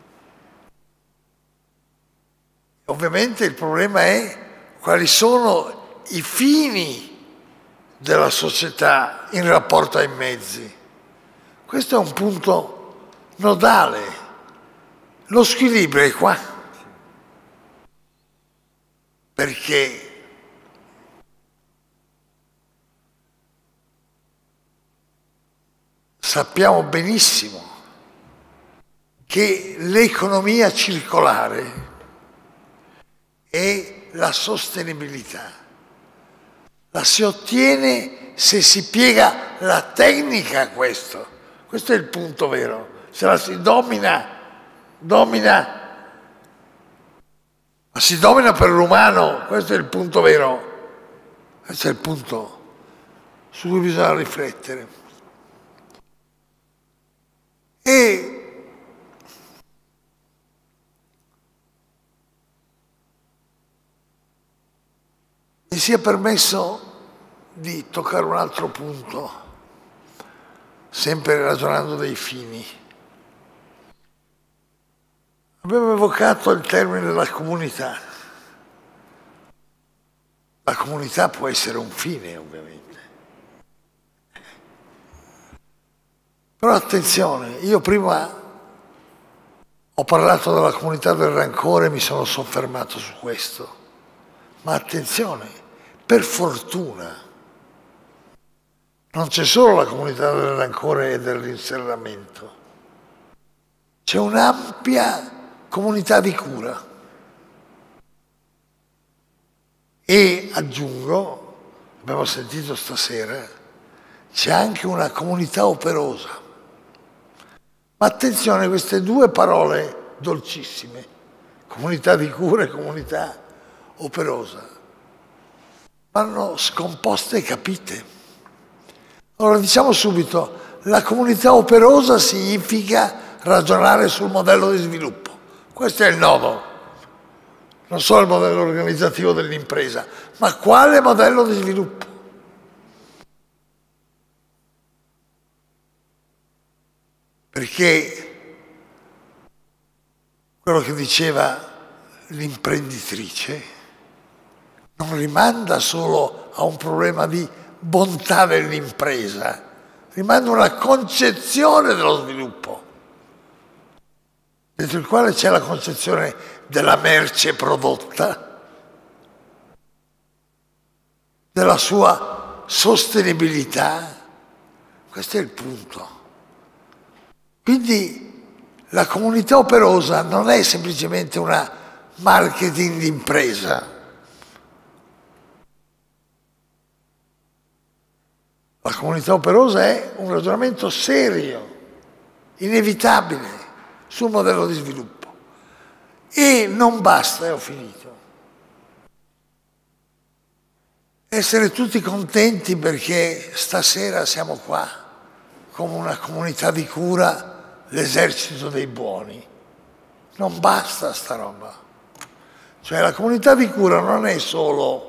Ovviamente il problema è quali sono i fini della società in rapporto ai mezzi. Questo è un punto nodale. Lo squilibrio è qua. Perché sappiamo benissimo che l'economia circolare e la sostenibilità la si ottiene se si piega la tecnica a questo. Questo è il punto vero. Se la si domina, domina, ma si domina per l'umano, questo è il punto vero. Questo è il punto su cui bisogna riflettere. E mi sia permesso di toccare un altro punto, sempre ragionando dei fini. Abbiamo evocato il termine della comunità. La comunità può essere un fine, ovviamente. Però attenzione, io prima ho parlato della comunità del rancore e mi sono soffermato su questo. Ma attenzione, per fortuna non c'è solo la comunità del rancore e del rinserramento, c'è un'ampia comunità di cura. E aggiungo, abbiamo sentito stasera, c'è anche una comunità operosa. Ma attenzione, queste due parole dolcissime, comunità di cura e comunità operosa, vanno scomposte e capite. Allora diciamo subito, la comunità operosa significa ragionare sul modello di sviluppo. Questo è il nodo, non solo il modello organizzativo dell'impresa, ma quale modello di sviluppo? Perché quello che diceva l'imprenditrice non rimanda solo a un problema di bontà dell'impresa, rimanda a una concezione dello sviluppo. dentro il quale c'è la concezione della merce prodotta, della sua sostenibilità. Questo è il punto. Quindi la comunità operosa non è semplicemente una marketing d'impresa. La comunità operosa è un ragionamento serio, inevitabile, sul modello di sviluppo. E non basta, e ho finito, essere tutti contenti perché stasera siamo qua come una comunità di cura, l'esercito dei buoni. Non basta sta roba. Cioè la comunità di cura non è solo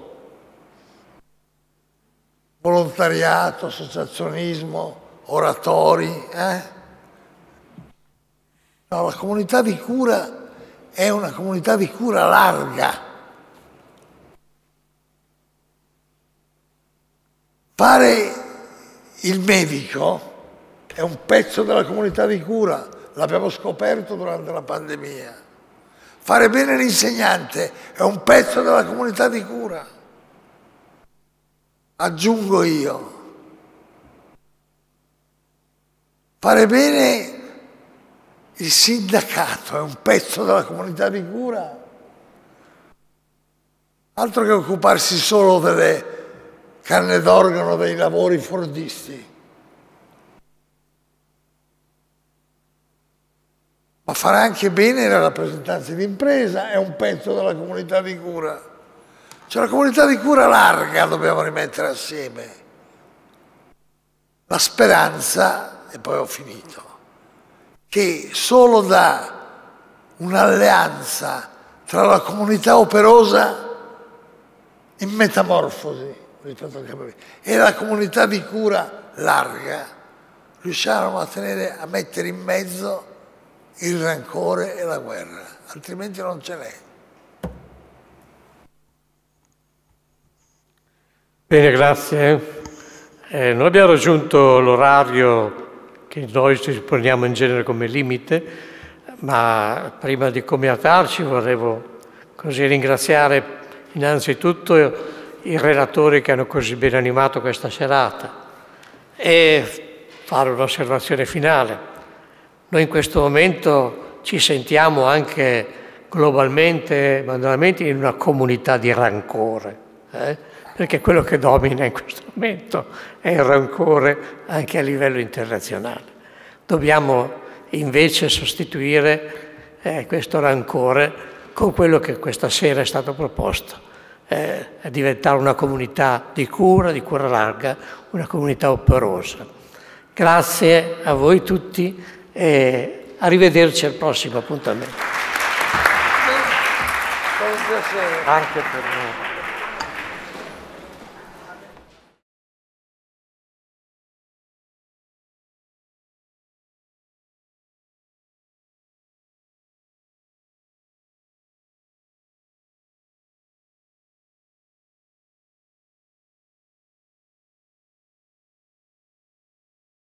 volontariato, associazionismo, oratori. Eh? No, la comunità di cura è una comunità di cura larga. Fare il medico è un pezzo della comunità di cura, l'abbiamo scoperto durante la pandemia. Fare bene l'insegnante è un pezzo della comunità di cura. Aggiungo io, fare bene il sindacato è un pezzo della comunità di cura. Altro che occuparsi solo delle carne d'organo dei lavori fordisti. Ma fare anche bene le rappresentanze di impresa è un pezzo della comunità di cura. Cioè la comunità di cura larga dobbiamo rimettere assieme. La speranza, e poi ho finito, che solo da un'alleanza tra la comunità operosa in metamorfosi rispetto al campo e la comunità di cura larga riusciamo a, tenere, a mettere in mezzo il rancore e la guerra, altrimenti non ce n'è. Bene, grazie. Eh, noi abbiamo raggiunto l'orario che noi ci poniamo in genere come limite, ma prima di comiatarci volevo così ringraziare innanzitutto i relatori che hanno così ben animato questa serata e fare un'osservazione finale. Noi in questo momento ci sentiamo anche globalmente, mondialmente, in una comunità di rancore, eh? Perché quello che domina in questo momento è il rancore anche a livello internazionale. Dobbiamo invece sostituire eh, questo rancore con quello che questa sera è stato proposto, eh, a diventare una comunità di cura, di cura larga, una comunità operosa. Grazie a voi tutti e arrivederci al prossimo appuntamento. Con piacere. Anche per noi.